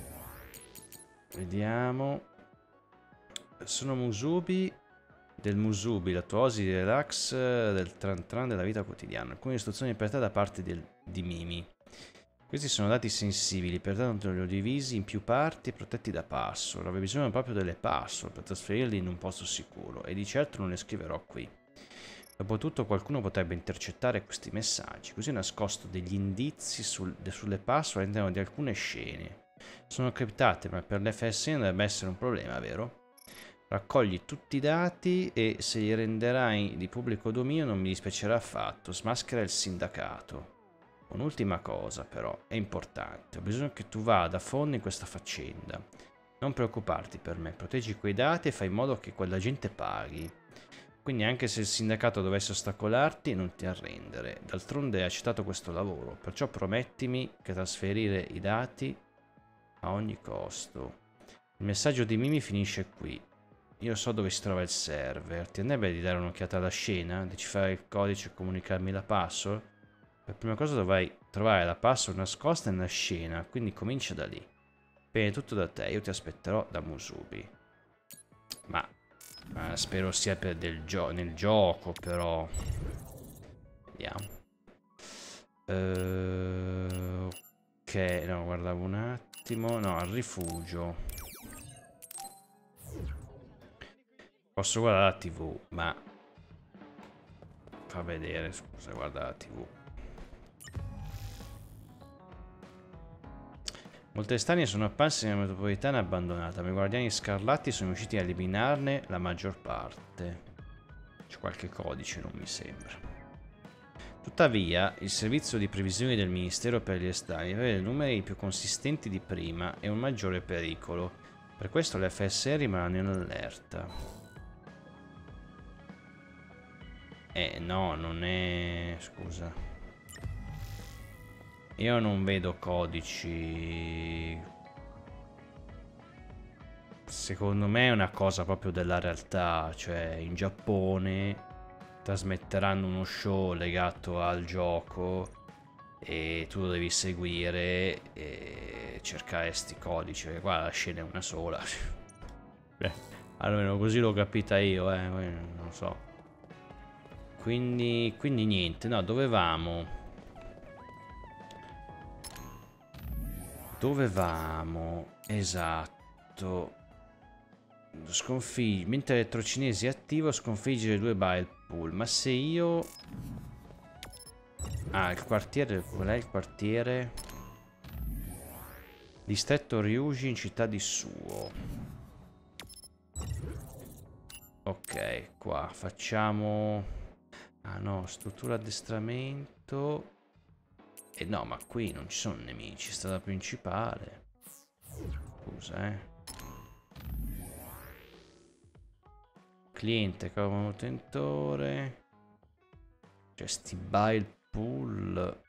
Vediamo. Sono Musubi del Musubi, la tua osi di relax del tran tran della vita quotidiana. Alcune istruzioni per te da parte del, di Mimi. Questi sono dati sensibili, pertanto li ho divisi in più parti e protetti da password. Avrei bisogno proprio delle password per trasferirli in un posto sicuro e di certo non le scriverò qui. Dopotutto qualcuno potrebbe intercettare questi messaggi, così ho nascosto degli indizi sul, sulle password all'interno di alcune scene. Sono criptate, ma per l'F S I non dovrebbe essere un problema, vero? Raccogli tutti i dati e se li renderai di pubblico dominio non mi dispiacerà affatto. Smaschera il sindacato. Un'ultima cosa però, è importante. Ho bisogno che tu vada a fondo in questa faccenda. Non preoccuparti per me, proteggi quei dati e fai in modo che quella gente paghi. Quindi anche se il sindacato dovesse ostacolarti, non ti arrendere. D'altronde hai accettato questo lavoro, perciò promettimi che trasferire i dati a ogni costo. Il messaggio di Mimi finisce qui. Io so dove si trova il server. Ti andrebbe di dare un'occhiata alla scena, decifrare il codice e comunicarmi la password? Per prima cosa dovrai trovare la password nascosta nella scena, quindi comincia da lì. Bene, tutto da te, io ti aspetterò da Musubi. Ma, ma spero sia per del gio nel gioco, però. Vediamo. Uh, ok, no, guardavo un attimo. No, al rifugio. Posso guardare la tivù, ma fa vedere, scusa, guarda la tivù. Molte stanie sono apparse nella metropolitana abbandonata, ma i guardiani scarlatti sono riusciti a eliminarne la maggior parte. C'è qualche codice, non mi sembra. Tuttavia, il servizio di previsioni del Ministero per gli Esteri aveva numeri più consistenti di prima e un maggiore pericolo. Per questo le F S R rimangono in allerta. Eh no, non è... scusa. Io non vedo codici. Secondo me è una cosa proprio della realtà. Cioè in Giappone trasmetteranno uno show legato al gioco e tu lo devi seguire e cercare sti codici. Perché qua la scena è una sola. Beh, almeno così l'ho capita io, eh. Non so. Quindi, quindi niente, no, dovevamo Dovevamo Esatto Sconfiggi. Mentre l'elettrocinesi è attivo, sconfiggere due bile pool. Ma se io... Ah, il quartiere... Qual è il quartiere? Distretto Ryuji in città di Suo. Ok, qua facciamo... Ah no, struttura addestramento... E eh no, ma qui non ci sono nemici, strada principale. Scusa, eh. Cliente, cavo manutentore. Cioè, sti bile pool.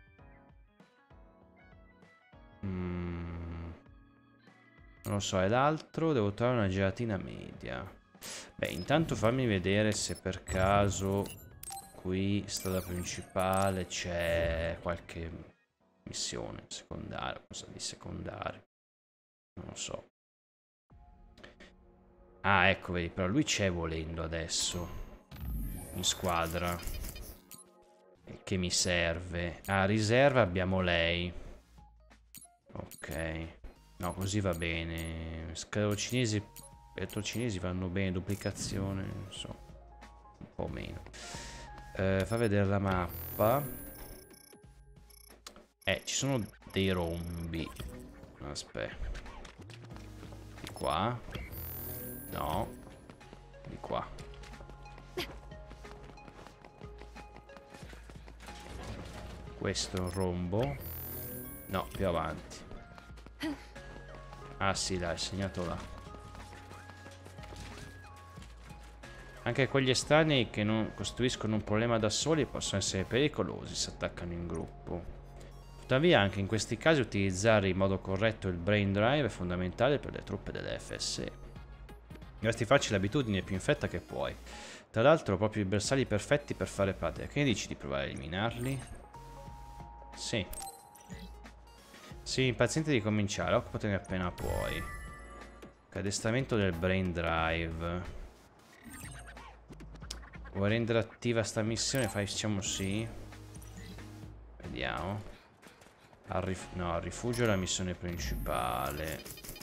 Mm. Non lo so, è l'altro. Devo trovare una gelatina media. Beh, intanto fammi vedere se per caso qui, strada principale, c'è qualche missione secondaria. Cosa di secondario? Non lo so. Ah, ecco, vedi, però lui c'è volendo adesso. In squadra. Che mi serve. A riserva abbiamo lei. Ok. No, così va bene. Scavo cinesi. Elettrocinesi vanno bene. Duplicazione. Non so. Un po' meno. Eh, fa vedere la mappa. Eh, ci sono dei rombi. Aspetta. Di qua. No. Di qua. Questo è un rombo. No, più avanti. Ah sì, dai, segnato là. Anche quegli estranei che non costruiscono un problema da soli possono essere pericolosi se attaccano in gruppo. Tuttavia, anche in questi casi utilizzare in modo corretto il brain drive è fondamentale per le truppe dell'F S E. Dovresti farci l'abitudine più in fretta che puoi. Tra l'altro, proprio i bersagli perfetti per fare pratica. Che ne dici di provare a eliminarli? Sì. Sì, impaziente di cominciare, occupatene appena puoi. Addestramento del brain drive. Vuoi rendere attiva sta missione? Facciamo sì. Vediamo. Al rif no, al rifugio è la missione principale.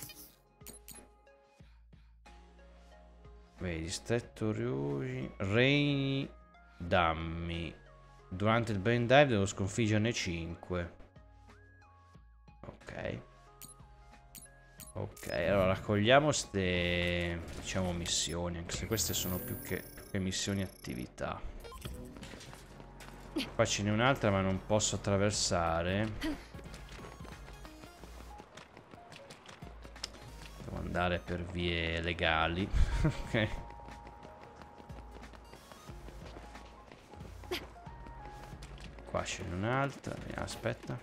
Vedi, distretto Ryuji. Reini dammi. Durante il brain dive devo sconfiggerne cinque. Ok. Ok, allora raccogliamo ste, diciamo, missioni, anche se queste sono più che, più che missioni attività. Qua ce n'è un'altra ma non posso attraversare. Devo andare per vie legali. Ok. Qua ce n'è un'altra. Aspetta.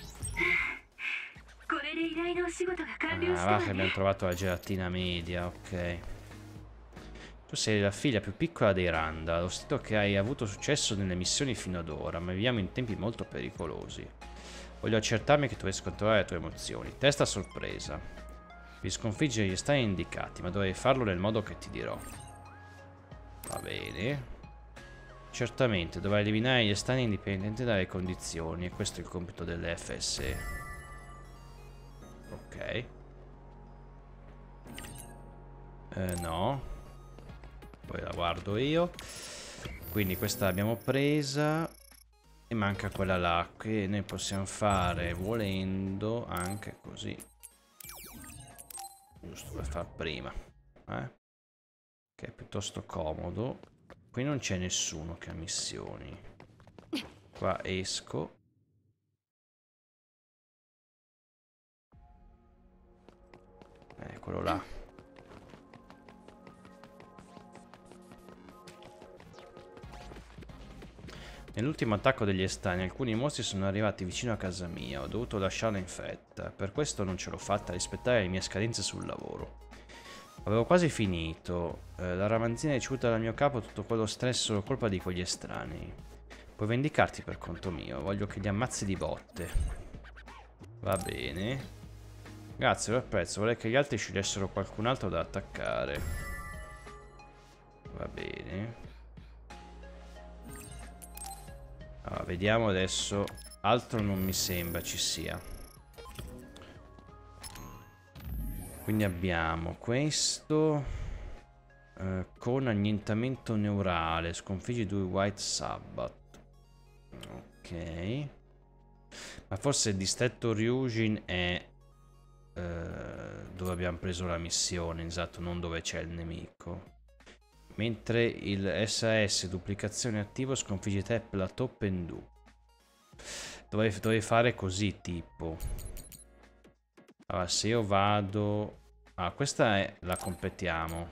Ah, va che abbiamo trovato la gelatina media, ok. Tu sei la figlia più piccola dei Randa. Ho sentito che hai avuto successo nelle missioni fino ad ora, ma viviamo in tempi molto pericolosi. Voglio accertarmi che tu riesci a controllare le tue emozioni. Testa sorpresa. Devi sconfiggere gli estranei indicati, ma dovrei farlo nel modo che ti dirò. Va bene. Certamente, dovrai eliminare gli estranei indipendenti dalle condizioni, e questo è il compito delle F S E. Ok. Eh, no. Poi la guardo io. Quindi questa l'abbiamo presa. E manca quella là, che ne possiamo fare volendo anche così. Giusto per far prima. Eh? Che è piuttosto comodo. Qui non c'è nessuno che ha missioni. Qua esco. Eccolo là. Nell'ultimo attacco degli estranei alcuni mostri sono arrivati vicino a casa mia. Ho dovuto lasciarla in fretta. Per questo non ce l'ho fatta a rispettare le mie scadenze sul lavoro. Avevo quasi finito. Eh, la ramanzina ha ricevuto dal mio capo tutto quello stress solo colpa di quegli estranei. Puoi vendicarti per conto mio. Voglio che li ammazzi di botte. Va bene. Grazie, lo apprezzo. Vorrei che gli altri scegliessero qualcun altro da attaccare. Va bene. Allora, vediamo adesso. Altro non mi sembra ci sia. Quindi abbiamo questo eh, con annientamento neurale, sconfiggi due White Sabbath. Ok, ma forse il distretto Ryujin è eh, dove abbiamo preso la missione, esatto, non dove c'è il nemico. Mentre il S A S duplicazione attivo, sconfiggi te Plateau Pendu. Dovevi, dovevi fare così tipo. Allora, se io vado... Ah, questa è... la completiamo.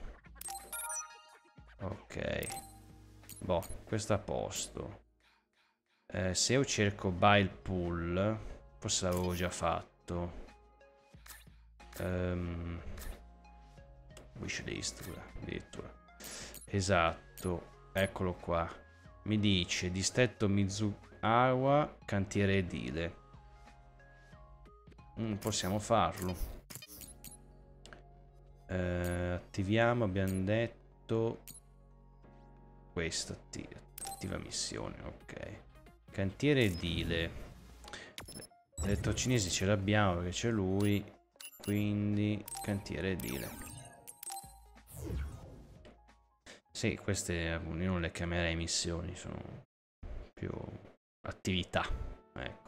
Ok. Boh, questo a posto. Eh, se io cerco Bile Pool, forse l'avevo già fatto. Um, wishlist, addirittura. Esatto, eccolo qua. Mi dice distretto Mizuawa, cantiere edile. Mm, possiamo farlo. Eh, attiviamo, abbiamo detto questo, attiva, attiva missione, ok. Cantiere edile. Elettrocinesi ce l'abbiamo perché c'è lui, quindi cantiere edile. Sì, queste io non le chiamerei missioni, sono più attività, ecco.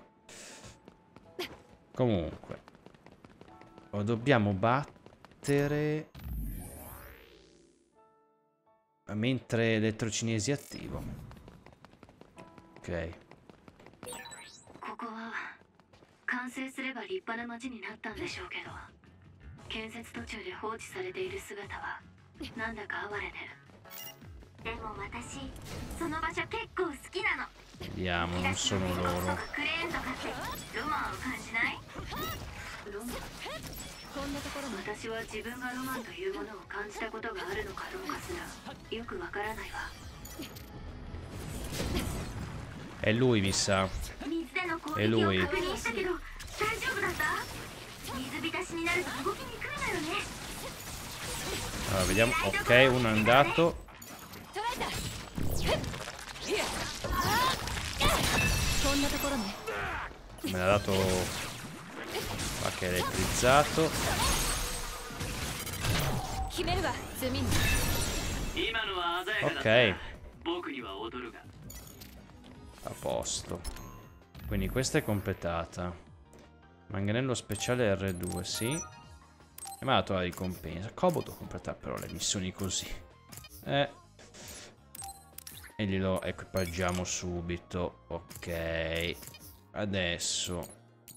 Comunque, lo dobbiamo battere mentre elettrocinesi è attivo. Ok. ここは完成すれば立派な町になったんでしょうけど、建設途中で放置されている姿はなんだか哀れで。でも私その場所結構好きなの。 Vediamo, non sono loro. クレーンとかってロマンを感じない？ロマン？私は自分がロマンというものを感じたことがあるのかどうかすらよくわからないわ。 È lui, mi sa. È lui. Allora, vediamo. Ok, uno è andato. Me l'ha dato. Qualche elettrizzato. Ok. A posto. Quindi questa è completata. Manganello speciale R due, sì. E mi ha dato la ricompensa. Comodo completare però le missioni così. Eh. E glielo equipaggiamo subito. Ok. Adesso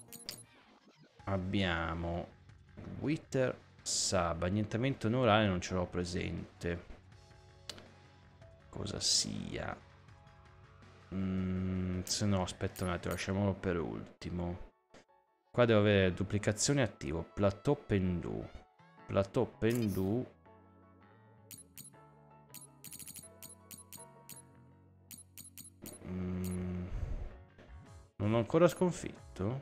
abbiamo Wither Sub. Annientamento neurale non ce l'ho presente. Cosa sia? Mm, se no, aspetta un attimo, lasciamolo per ultimo. Qua devo avere duplicazione attivo. Plateau Pendu. Plateau Pendu. Mm, non ho ancora sconfitto.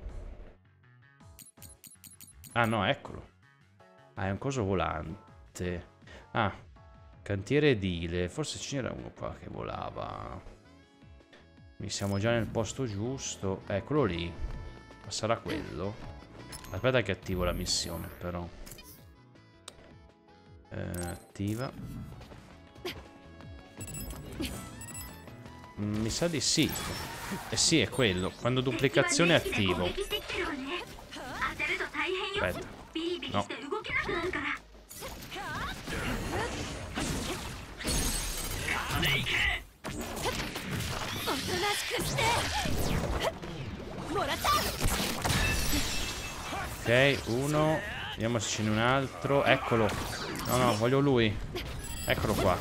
Ah no, eccolo. Ah, è un coso volante. Ah, cantiere edile. Forse ce n'era uno qua che volava. Mi siamo già nel posto giusto. Eccolo lì. Ma sarà quello? Aspetta che attivo la missione però. Eh, attiva. Mm, mi sa di sì. Eh sì, è quello. Quando duplicazione attivo. Aspetta. No. Ok, uno. Vediamo se ce n'è un altro. Eccolo. No, no, voglio lui. Eccolo qua.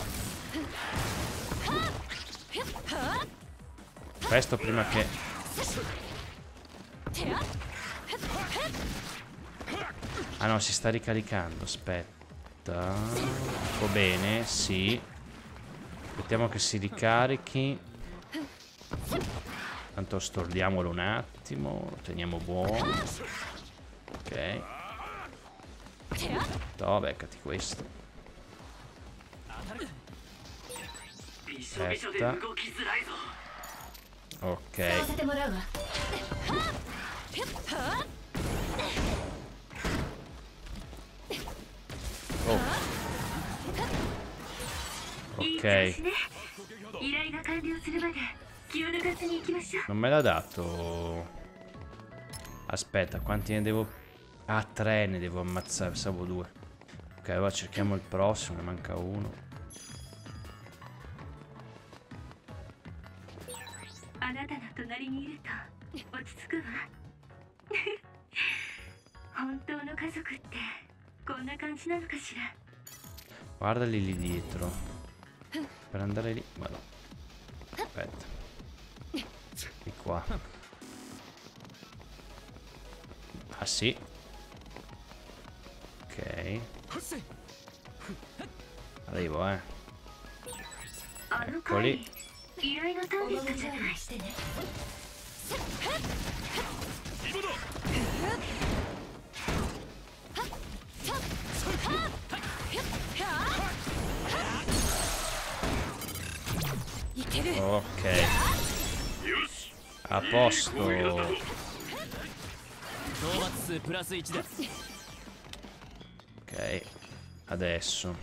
Questo prima che... Ah no, si sta ricaricando. Aspetta. Va bene, sì. Aspettiamo che si ricarichi. Tanto stordiamolo un attimo. Lo teniamo buono. Ok. No, beccati questo. Aspetta. Ok. Ok. Non me l'ha dato. Aspetta, quanti ne devo... Ah, tre ne devo ammazzare, pensavo due. Ok, allora cerchiamo il prossimo, ne manca uno. Guardali lì dietro. Per andare lì, ma no. Aspetta. Di qua. Ah sì. Ok. Arrivo, eh. Eccoli. Ok. A posto. Ok. Adesso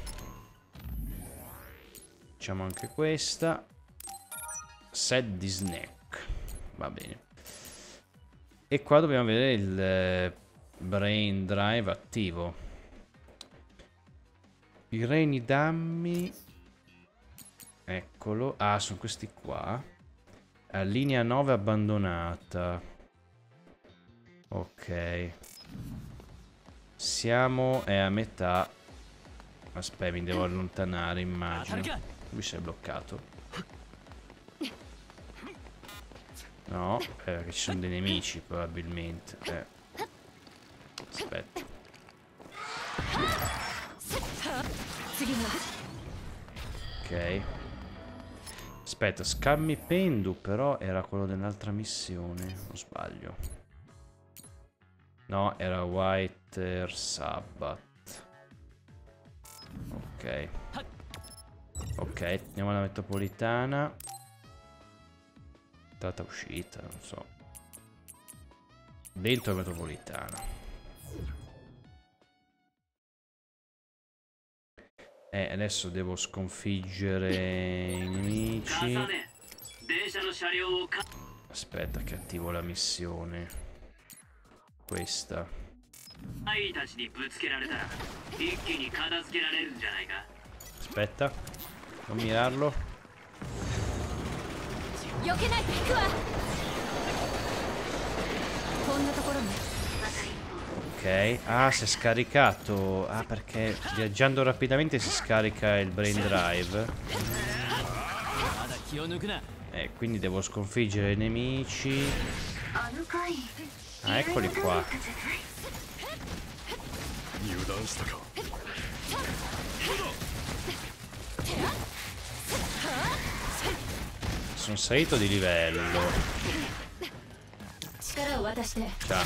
facciamo anche questa. Set di snack. Va bene. E qua dobbiamo vedere il eh, brain drive attivo. I reni dammi. Eccolo. Ah, sono questi qua. A linea nove abbandonata. Ok. Siamo è a metà. Aspetta, mi devo allontanare, immagino. Lui si è bloccato. No, perché ci sono dei nemici probabilmente. Eh. Aspetta. Ok. Aspetta, Scammi Pendu però era quello dell'altra missione, o sbaglio? No, era White Sabbath. Ok. Ok, andiamo alla metropolitana. Entrata uscita, non so. Dentro la metropolitana. Eh, adesso devo sconfiggere i nemici. Aspetta che attivo la missione. Questa. Aspetta. Non mirarlo. Ok. Ah, si è scaricato. Ah, perché viaggiando rapidamente si scarica il brain drive. Eh, quindi devo sconfiggere i nemici. Ah, eccoli qua. Sono salito di livello. Ciao.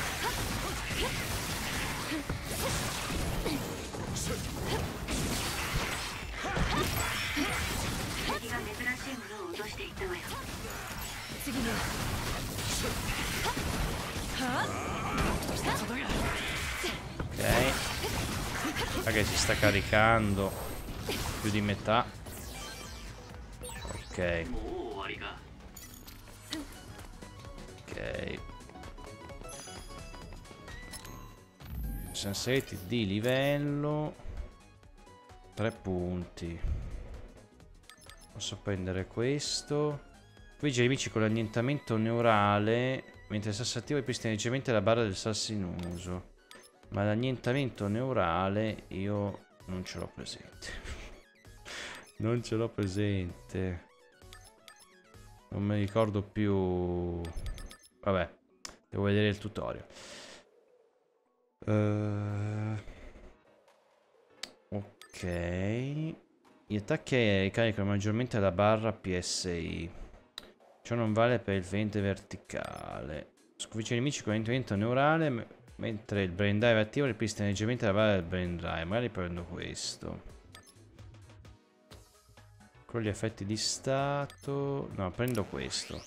Ok. Guarda che si sta caricando più di metà. Ok. Ok. Siamo saliti di livello. Tre punti. Posso prendere questo. Qui i nemici con l'annientamento neurale. Mentre il sasso attivo ripristina leggermente la barra del sasso in uso. Ma l'annientamento neurale io non ce l'ho presente. Non ce l'ho presente. Non mi ricordo più. Vabbè, devo vedere il tutorial. Uh, ok. Gli attacchi aerei caricano maggiormente la barra P S I. Ciò non vale per il fente verticale. Sconfigge i nemici con l'annientamento neurale. Mentre il brain drive attivo ripristina leggermente la barra del brain drive. Magari prendo questo. Con gli effetti di stato. No, prendo questo.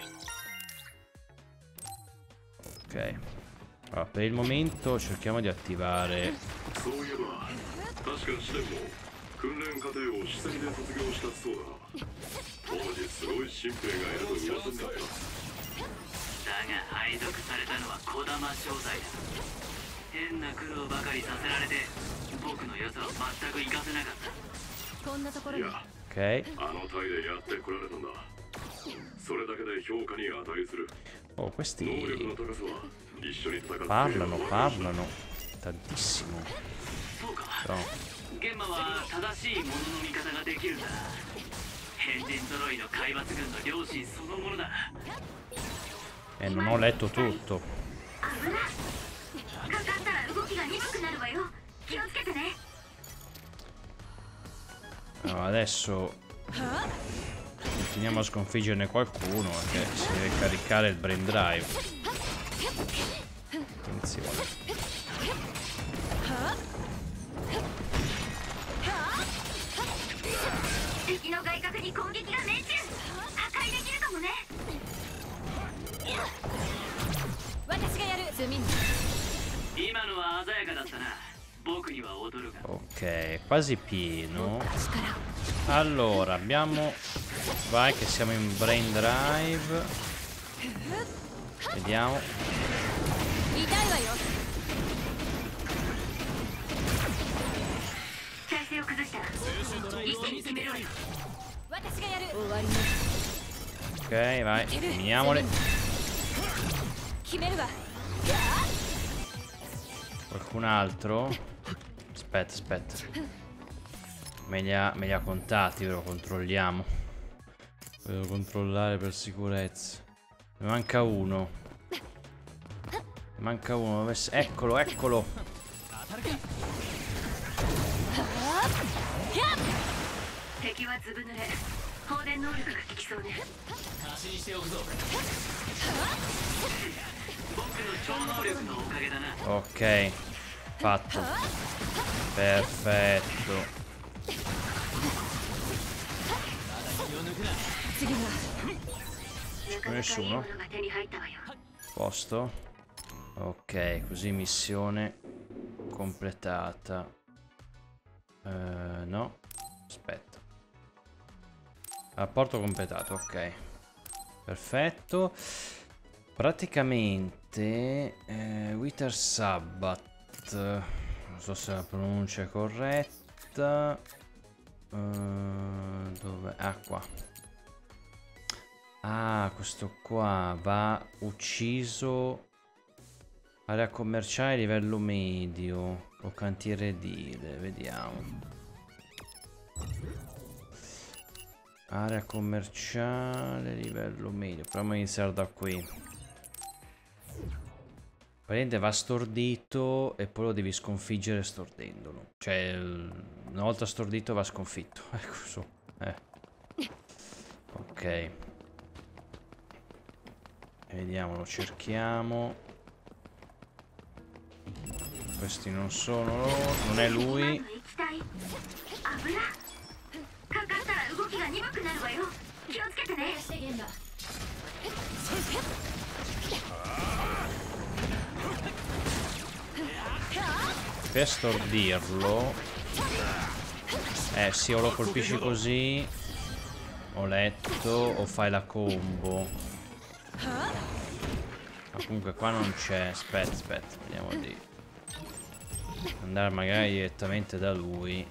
Ok. Allora, per il momento cerchiamo di attivare 訓練課程を首席で卒業したそうだ。当時すごい新兵がいると噂になった。 だが配属されたのは児玉正体だ。変な苦労ばかりさせられて僕の良さを全く活かせなかった。 こんなところに。 Ok. あの隊でやってこられたんだ。それだけで評価に値する。 Oh, questi 能力の高さは一緒に戦って parlano, parlano tantissimo. そうか。 Però... ゲンマは正しいものの見方ができるんだ。変人揃いの海抜軍の良心そのものだ。 Eh, non ho letto tutto. 危ない。かかったら動きが鈍くなるわよ。気をつけてね。 Allora, adesso continuiamo a sconfiggerne qualcuno perché si deve caricare il brain drive. Attenzione. 敵の外角に攻撃が命中。破壊できるかもね。 私がやる。 今のは鮮やかだったな。僕には踊るが。 Ok, quasi pieno. Allora, abbiamo... Vai che siamo in brain drive. Vediamo. Ok, vai, finiamole. Qualcun altro? Aspetta, aspetta. Me li ha, me li ha contati, lo controlliamo. Devo controllare per sicurezza. Ne manca uno. Ne manca uno. Dove sei? Eccolo, eccolo. Ok, fatto. Perfetto. Nessuno. Posto. Ok, così missione completata. Uh, no. Aspetta. Rapporto completato, ok. Perfetto. Praticamente eh, Wither Sabbath. Non so se la pronuncia è corretta. Uh, dove? Ah, qua. Ah, questo qua va ucciso. Area commerciale livello medio o cantiere edile, vediamo. Area commerciale livello medio. Proviamo a iniziare da qui. Praticamente va stordito e poi lo devi sconfiggere stordendolo. Cioè, una volta stordito va sconfitto. Ecco su. Eh. Ok. Vediamo, lo cerchiamo. Questi non sono loro, non è lui. Per stordirlo. Eh sì, o lo colpisci così. Ho letto. O fai la combo. Ma comunque qua non c'è. Aspetta, aspetta, vediamo di andare magari direttamente da lui.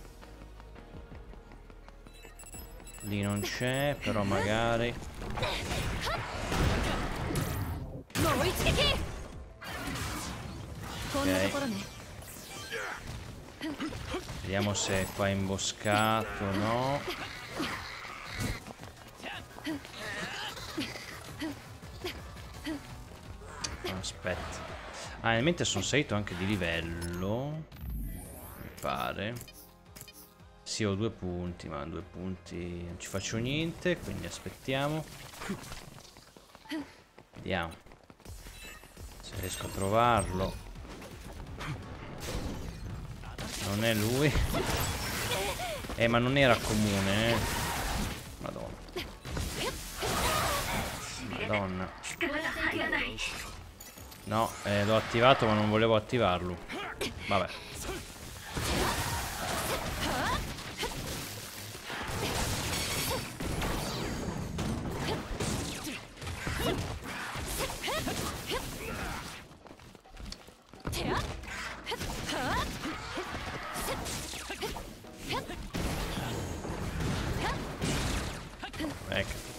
Lì non c'è, però magari. Ok. Vediamo se è qua imboscato o no. Aspetta. Ah, nel mentre sono salito anche di livello. Mi pare. Sì, ho due punti, ma due punti non ci faccio niente, quindi aspettiamo. Vediamo se riesco a trovarlo. Non è lui. Eh, ma non era comune, eh. Madonna. Madonna. No, eh, l'ho attivato ma non volevo attivarlo. Vabbè.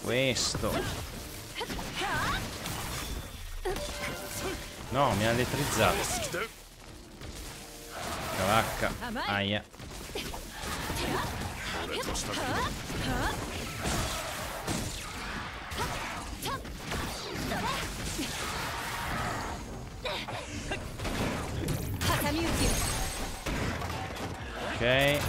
questo. No, mi ha elettrizzato. Cavacca. Aia. Ok.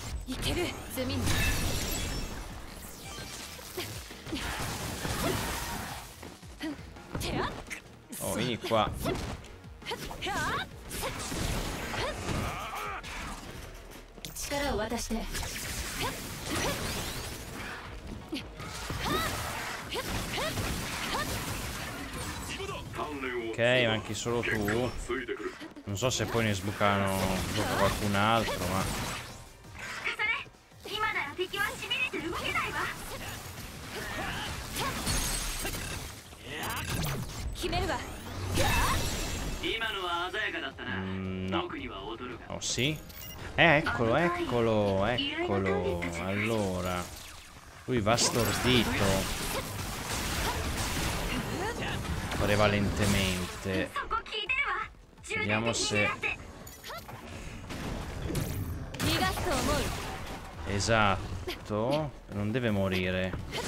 Oh, vieni qua. Ok, manchi solo tu. Non so se poi ne sbucano qualcun altro, ma... Mm, no. Oh sì? Eh, eccolo, eccolo, eccolo. Allora, lui va stordito prevalentemente. Vediamo se... Esatto. Non deve morire.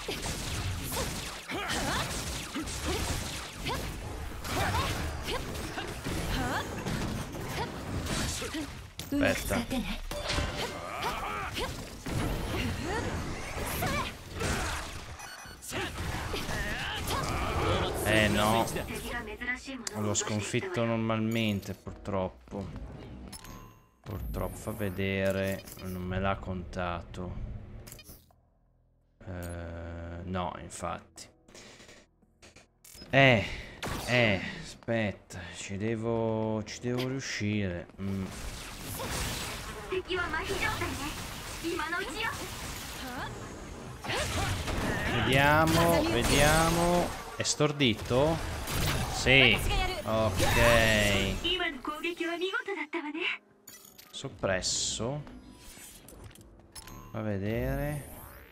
Aspetta. Eh no. L'ho sconfitto normalmente, purtroppo. Purtroppo, fa vedere. Non me l'ha contato. Eh, no, infatti. Eh, eh, aspetta. Ci devo... Ci devo riuscire. Mm. Vediamo, vediamo. È stordito? Sì. Ok. Soppresso. Fa vedere.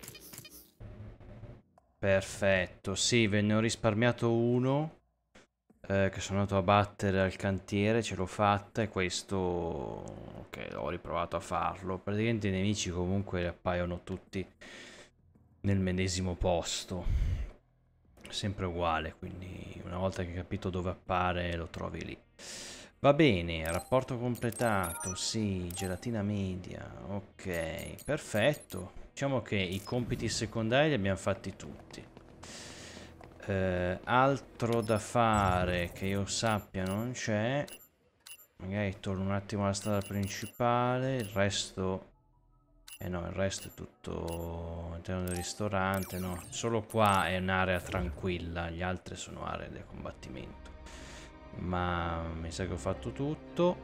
Perfetto. Sì, ve ne ho risparmiato uno. Eh, che sono andato a battere al cantiere. Ce l'ho fatta. E questo... Ok, ho riprovato a farlo. Praticamente i nemici comunque appaiono tutti nel medesimo posto, sempre uguale, quindi una volta che hai capito dove appare lo trovi lì. Va bene, rapporto completato, sì, gelatina media, ok, perfetto. Diciamo che i compiti secondari li abbiamo fatti tutti. Eh, altro da fare che io sappia non c'è. Magari torno un attimo alla strada principale, il resto... Eh no, il resto è tutto all'interno del ristorante, no. Solo qua è un'area tranquilla, gli altri sono aree di combattimento. Ma mi sa che ho fatto tutto.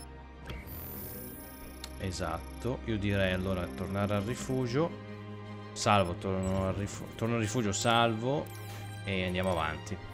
Esatto, io direi allora tornare al rifugio. Salvo, torno al rifugio, torno al rifugio, salvo e andiamo avanti.